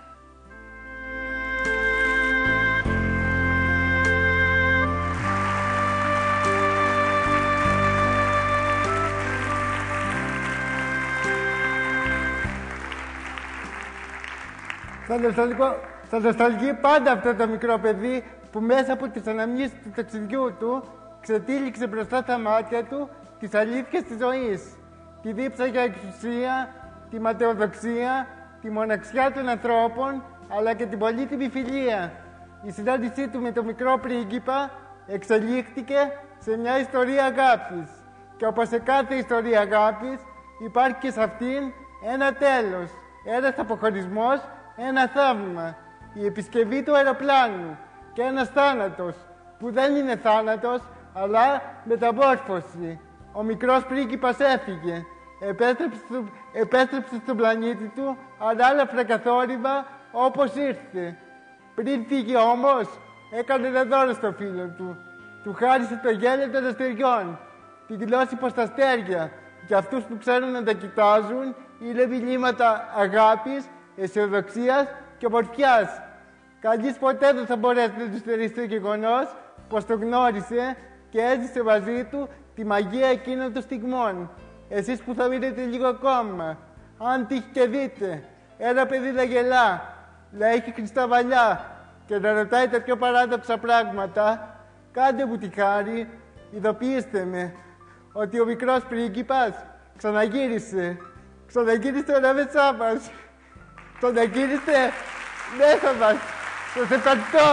Θα νοσταλγεί πάντα αυτό το μικρό παιδί που μέσα από τις αναμνήσεις του ταξιδιού του ξετύλιξε μπροστά στα μάτια του τις αλήθειες της ζωής. Τη δίψα για εξουσία, τη ματαιοδοξία, τη μοναξιά των ανθρώπων, αλλά και την πολύτιμη φιλία. Η συνάντησή του με τον μικρό πρίγκιπα εξελίχθηκε σε μια ιστορία αγάπης. Και όπως σε κάθε ιστορία αγάπης υπάρχει και σε αυτήν ένα τέλος, ένας αποχωρισμός, ένα θαύμα. Η επισκευή του αεροπλάνου και ένας θάνατος που δεν είναι θάνατος, αλλά μεταμόρφωση. Ο μικρός πρίγκιπας έφυγε, επέστρεψε, στο, επέστρεψε στον πλανήτη του, ανάλαφρα καθόρυβα όπως ήρθε. Πριν φύγει όμως, έκανε ένα δώρο στο φίλο του. Του χάρισε το γέλιο των αστεριών, τη γλώσσα προς τα αστέρια. Για αυτούς που ξέρουν να τα κοιτάζουν, είναι μηνύματα αγάπης, αισιοδοξίας και ομορφιάς. Κανείς ποτέ δεν θα μπορέσει να του στερήσει το γεγονός πως το γνώρισε και έζησε μαζί του τη μαγεία εκείνων των στιγμών. Εσείς που θα μείνετε λίγο ακόμα, αν τύχει και δείτε ένα παιδί να γελά, να έχει χρυστά μαλλιά και να ρωτάει τα πιο παράδοξα πράγματα, κάντε μου τη χάρη, ειδοποιήστε με ότι ο μικρός πρίγκιπας ξαναγύρισε. Ξαναγύρισε ανάμεσά μας. Ξαναγύρισε μέσα μας. Σας ευχαριστώ.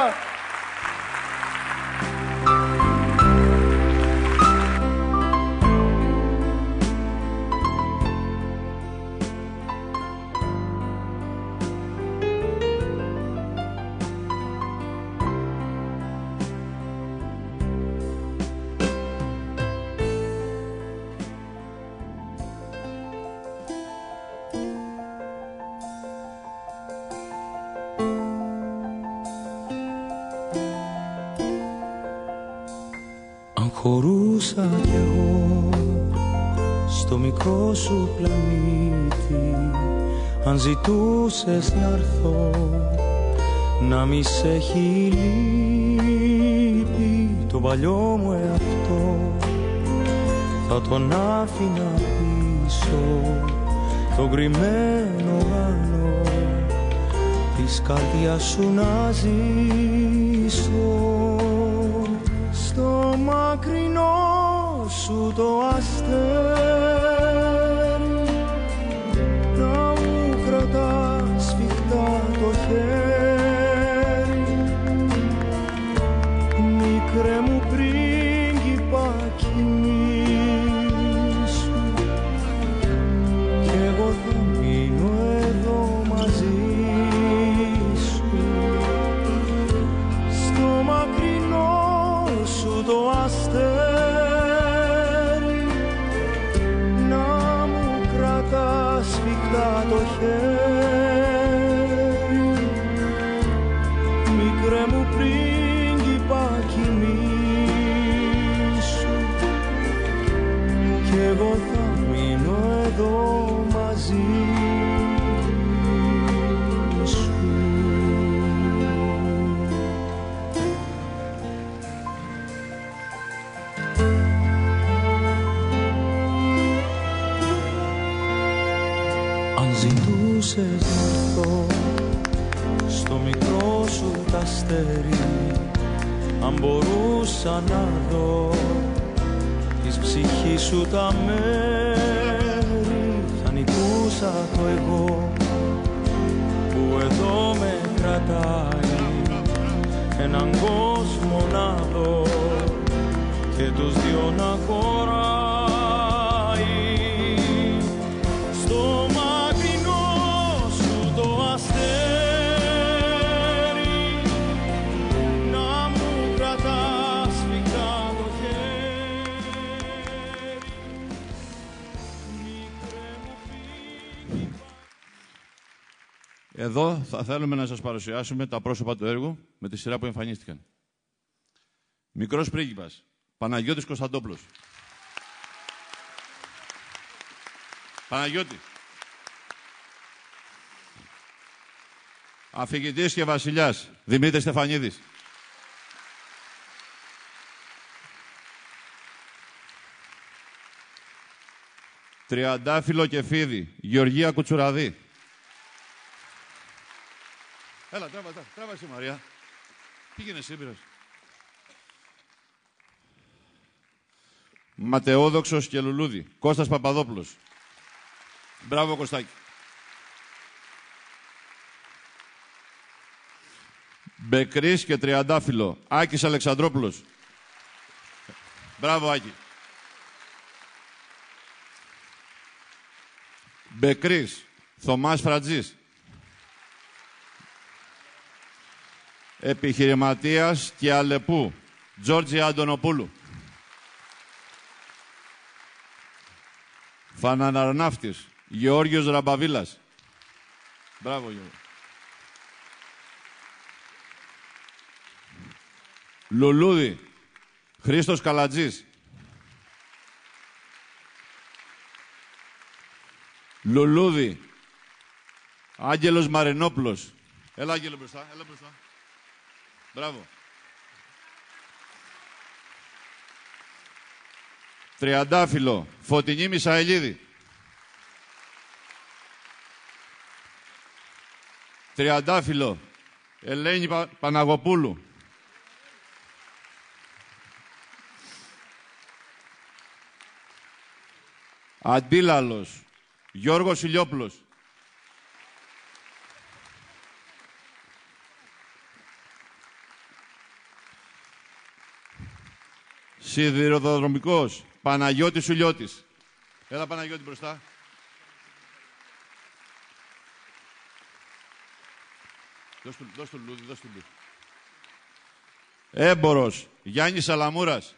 Χωρούσα κι εγώ στο μικρό σου πλανήτη, αν ζητούσες να έρθω να μη σε έχει λείπει το παλιό μου εαυτό, θα τον άφηνα πίσω τον κρυμμένο ουρανό της καρδιάς σου να ζήσω. Στο μακρινό σου το αστέρι να μου κρατά σφιχτά το χέρι, μικρέ μου πρίγκιπα κοιμήσου κι εγώ θα μείνω εδώ μαζί σου. Στο μακρινό σου το αστέρι να μου κρατά σφιχτά το χέρι, μικρέ μου πρίγκιπα κοιμήσου κι εγώ θα μείνω εδώ μαζί σου. Αν ζητούσες να έρθω στο μικρό σου τ' αστέρι, αν μπορούσα να δω της ψυχής σου τα μέρη, θα νικούσα το εγώ που εδώ με κρατάει, έναν κόσμο να δω και τους δυο να χωράει. Στο μακρινό σου το αστέρι να μου κρατά σφιχτά το χέρι, μικρέ μου φύγει. Εδώ θα θέλουμε να σας παρουσιάσουμε τα πρόσωπα του έργου με τη σειρά που εμφανίστηκαν. Μικρός πρίγκιπας, Παναγιώτης Κωνσταντόπουλος. Παναγιώτη. Αφηγητής και βασιλιάς, Δημήτρης Στεφανίδης. Τριαντάφυλλο και φίδι, Γεωργία Κουτσουραδή. Έλα, τράβα, τράβα, τράβα εσύ Μαρία. Πήγαινε σύμπειρος. Ματαιόδοξος και λουλούδι, Κώστας Παπαδόπουλος. Μπράβο Κωστάκη. Μπεκρής και Τριαντάφυλλο, Άκης Αλεξανδρόπουλος. Μπράβο Άκη. Μπεκρής, Θωμάς Φρατζής. Επιχειρηματίας και Αλεπού, Τζόρτζη Αντωνοπούλου. Φαναναρναύτης, Γεώργιος Ραμπαβίλας. Μπράβο Γεώργιο. Λουλούδι, Χρήστος Καλατζής. Λουλούδι, Άγγελος Μαρινόπουλος. Έλα Άγγελο μπροστά, έλα μπροστά. Μπράβο. Τριαντάφυλλο, Φωτεινή Μισαηλίδη. Τριαντάφυλλο, Ελένη Πα... Παναγοπούλου. Αντίλαλος, Γιώργος Ηλιόπουλος. Σιδηροδρομικός, Παναγιώτης Σουλιώτης. Έλα Παναγιώτη μπροστά. Δώσ' του, δώσ' του λούδι, δώσ' του λούδι. Έμπορος, Γιάννης Σαλαμούρας.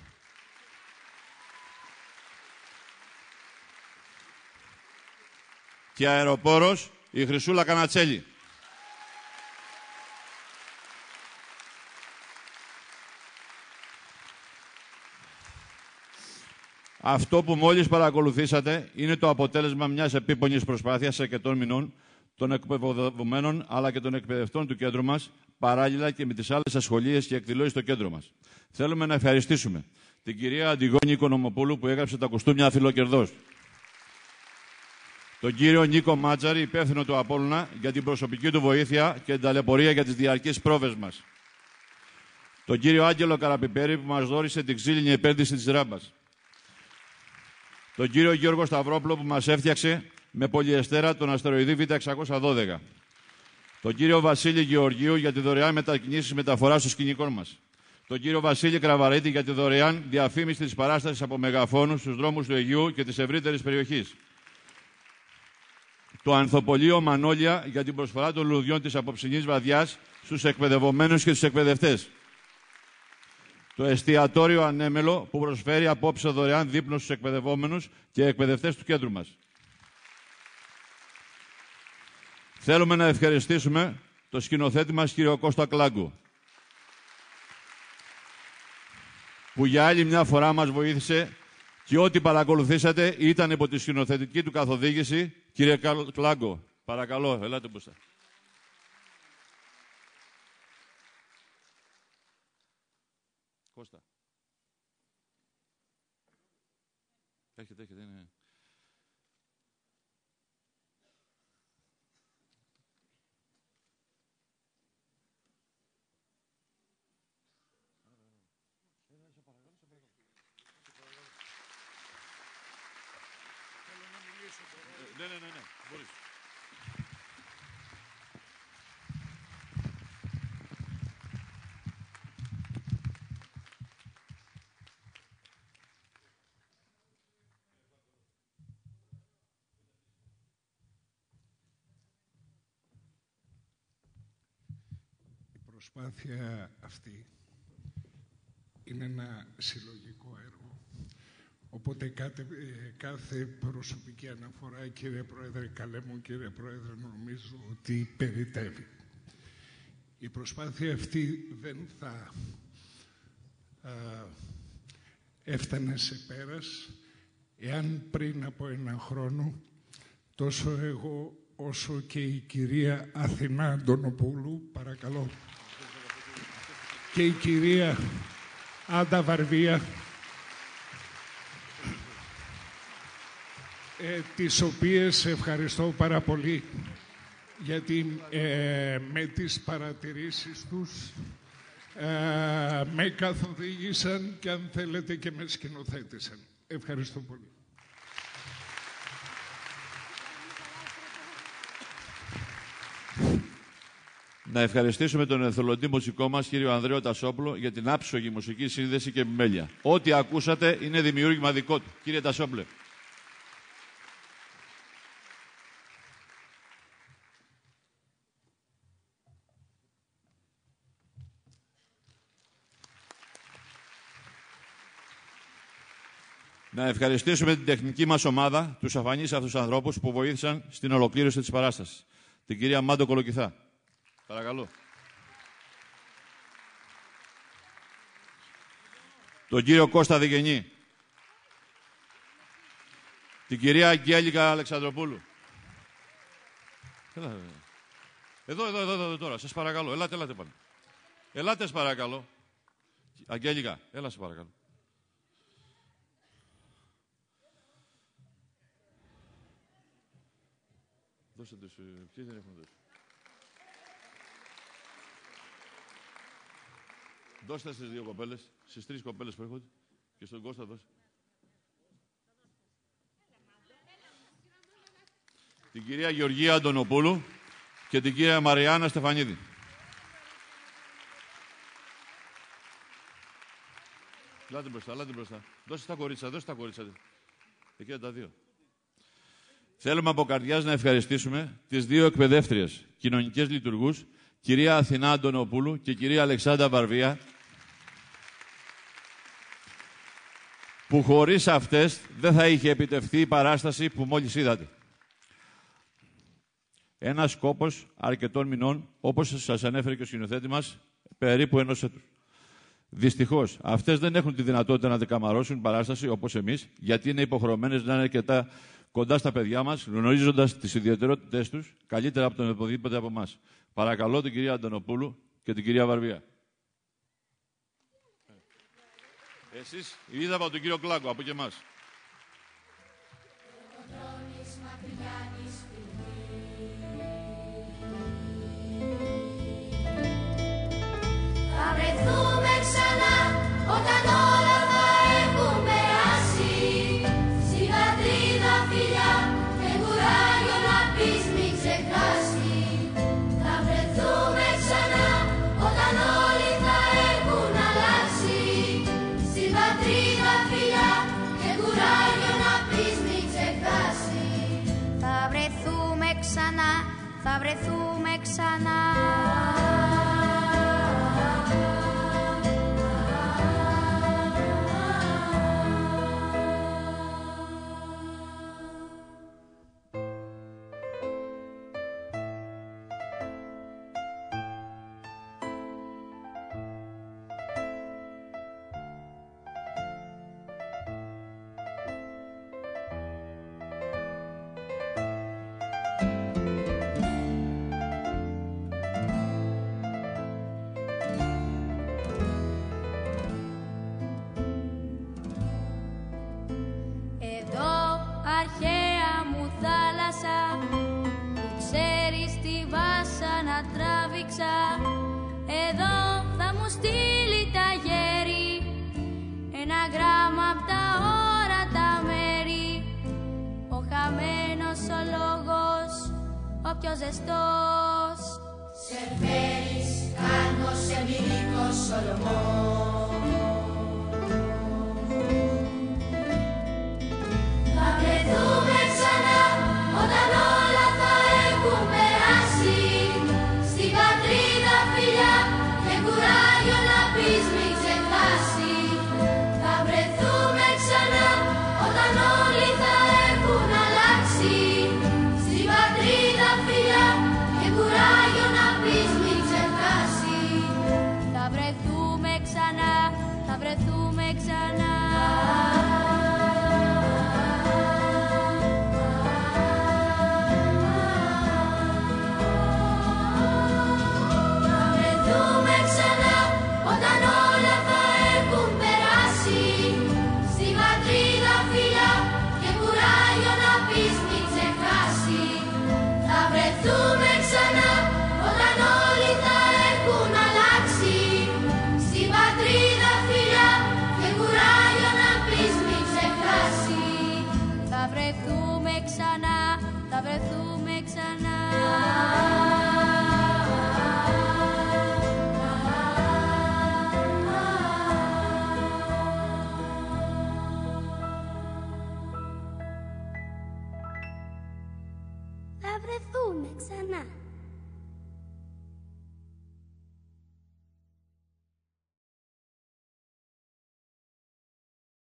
Και αεροπόρος, η Χρυσούλα Κανατσέλη. Αυτό που μόλις παρακολουθήσατε είναι το αποτέλεσμα μιας επίπονης προσπάθειας αρκετών μηνών των εκπαιδευομένων αλλά και των εκπαιδευτών του κέντρου μας, παράλληλα και με τις άλλες ασχολίες και εκδηλώσεις στο κέντρο μας. Θέλουμε να ευχαριστήσουμε την κυρία Αντιγόνη Οικονομοπούλου που έγραψε τα κουστούμια Φιλοκερδός. Τον κύριο Νίκο Μάτζαρη, υπεύθυνο του Απόλλωνα, για την προσωπική του βοήθεια και την ταλαιπωρία για τις διαρκείς πρόβες μας. Τον κύριο Άγγελο Καραπιπέρη που μας δώρισε την ξύλινη επένδυση της Ράμπας. Τον κύριο Γιώργο Σταυρόπουλο που μας έφτιαξε με πολυεστέρα τον αστεροειδή Β εξακόσια δώδεκα. Τον κύριο Βασίλη Γεωργίου για τη δωρεάν μετακινήσεις μεταφορά στο σκηνικό μας. Τον κύριο Βασίλη Κραβαρίτη για τη δωρεάν διαφήμιση της παράστασης από μεγαφώνους στους δρόμους του Αιγείου και της ευρύτερης περιοχής. Το Ανθοπολείο Μανόλια για την προσφορά των λουλουδιών της απόψινής βραδιάς στους εκπαιδευομένους και τους εκπαιδευτές. Το Εστιατόριο Ανέμελο που προσφέρει απόψε δωρεάν δείπνο στους εκπαιδευόμενους και εκπαιδευτές του κέντρου μας. Θέλουμε να ευχαριστήσουμε το σκηνοθέτη μας κύριο Κώστα Κλάγκο, που για άλλη μια φορά μας βοήθησε και ό,τι παρακολουθήσατε ήταν υπό τη σκηνοθετική του καθοδήγηση. Κύριε Κλάγκο, παρακαλώ, ελάτε μπροστά. Κώστα. Έχετε, έχετε, είναι... Ναι, ναι, ναι, ναι, μπορείς. Η προσπάθεια αυτή είναι ένα συλλογικό έργο. Οπότε κάθε, κάθε προσωπική αναφορά, κύριε Πρόεδρε, καλέ μου κύριε Πρόεδρε, νομίζω ότι περιτεύει. Η προσπάθεια αυτή δεν θα α, έφτανε σε πέρας εάν πριν από ένα χρόνο τόσο εγώ όσο και η κυρία Αθηνά Αντωνοπούλου, παρακαλώ, και η κυρία Άντα Βαρβία, Ε, τις οποίες ευχαριστώ πάρα πολύ γιατί ε, με τις παρατηρήσεις τους ε, με καθοδήγησαν και αν θέλετε και με σκηνοθέτησαν. Ευχαριστώ πολύ. Να ευχαριστήσουμε τον εθελοντή μουσικό μας, κύριο Ανδρέο Τασόπουλο, για την άψογη μουσική σύνδεση και επιμέλεια. Ό,τι ακούσατε είναι δημιούργημα δικό του. Κύριε Τασόπουλε. Να ευχαριστήσουμε την τεχνική μας ομάδα, τους αφανείς αυτούς τους ανθρώπους που βοήθησαν στην ολοκλήρωση της παράστασης. Την κυρία Μάντο Κολοκυθά. Παρακαλώ. Τον κύριο Κώστα Διγενή. Την κυρία Αγγέλικα Αλεξανδροπούλου. Εδώ, εδώ, εδώ, εδώ τώρα. Σας παρακαλώ. Ελάτε, ελάτε πάνω. Ελάτε, σας παρακαλώ. Αγγέλικα, έλα, σας παρακαλώ. Δώστε τους, ποιοι δεν έχουν δώσει. Δώστε στις δύο κοπέλες, στις τρεις κοπέλες που έρχονται και στον Κώστα δώστε. Την κυρία Γεωργία Αντωνοπούλου και την κυρία Μαριάννα Στεφανίδη. Λάτε μπροστά, λάτε μπροστά. Δώστε τα κορίτσα, δώστε τα κορίτσα. Εκεί τα δύο. Θέλουμε από καρδιάς να ευχαριστήσουμε τις δύο εκπαιδεύτριες κοινωνικές λειτουργούς, κυρία Αθηνά Αντωνοπούλου και κυρία Αλεξάνδρα Βαρβία, που χωρίς αυτές δεν θα είχε επιτευχθεί η παράσταση που μόλις είδατε. Ένας σκόπος αρκετών μηνών, όπως σας ανέφερε και ο σκηνοθέτη μας, περίπου ενός έτους. Δυστυχώς, αυτές δεν έχουν τη δυνατότητα να δεκαμαρώσουν παράσταση όπως εμείς, γιατί είναι υποχρεωμένες να είναι αρκετά κοντά στα παιδιά μας, γνωρίζοντας τις ιδιαιτερότητές τους, καλύτερα από τον οπουδήποτε από εμάς. Παρακαλώ την κυρία Αντωνοπούλου και την κυρία Βαρβία. Εσείς είδα από τον κύριο Κλάκο, από και εμάς. Θα βρεθούμε ξανά όταν όλα θα έχουν περάσει. Στη πατρίδα φιλιά και κουράγιο να πεις μη ξεχάσει. Θα βρεθούμε ξανά όταν όλοι θα έχουν αλλάξει. Στη πατρίδα φιλιά και κουράγιο να πεις μη ξεχάσει. Θα βρεθούμε ξανά, θα βρεθούμε ξανά. Αρχαία μου θάλασσα, που ξέρεις τη βάσανα τράβηξα. Εδώ θα μου στείλει τα γέρι ένα γράμμα απ' τα όρατα μέρη. Ο χαμένος ο λόγος, ο πιο ζεστός. Σε φέρεις κάνω σε μυϊκό Σολομό. Θα βρεθούμε ξανά όταν όλα θα έχουν περάσει. Στην πατρίδα φιλιά και κουράγιο να πεις μη ξεχάσει. Θα βρεθούμε ξανά όταν όλοι θα έχουν αλλάξει. Στην πατρίδα φιλιά και κουράγιο να πεις μη ξεχάσει. Θα βρεθούμε ξανά, θα βρεθούμε ξανά.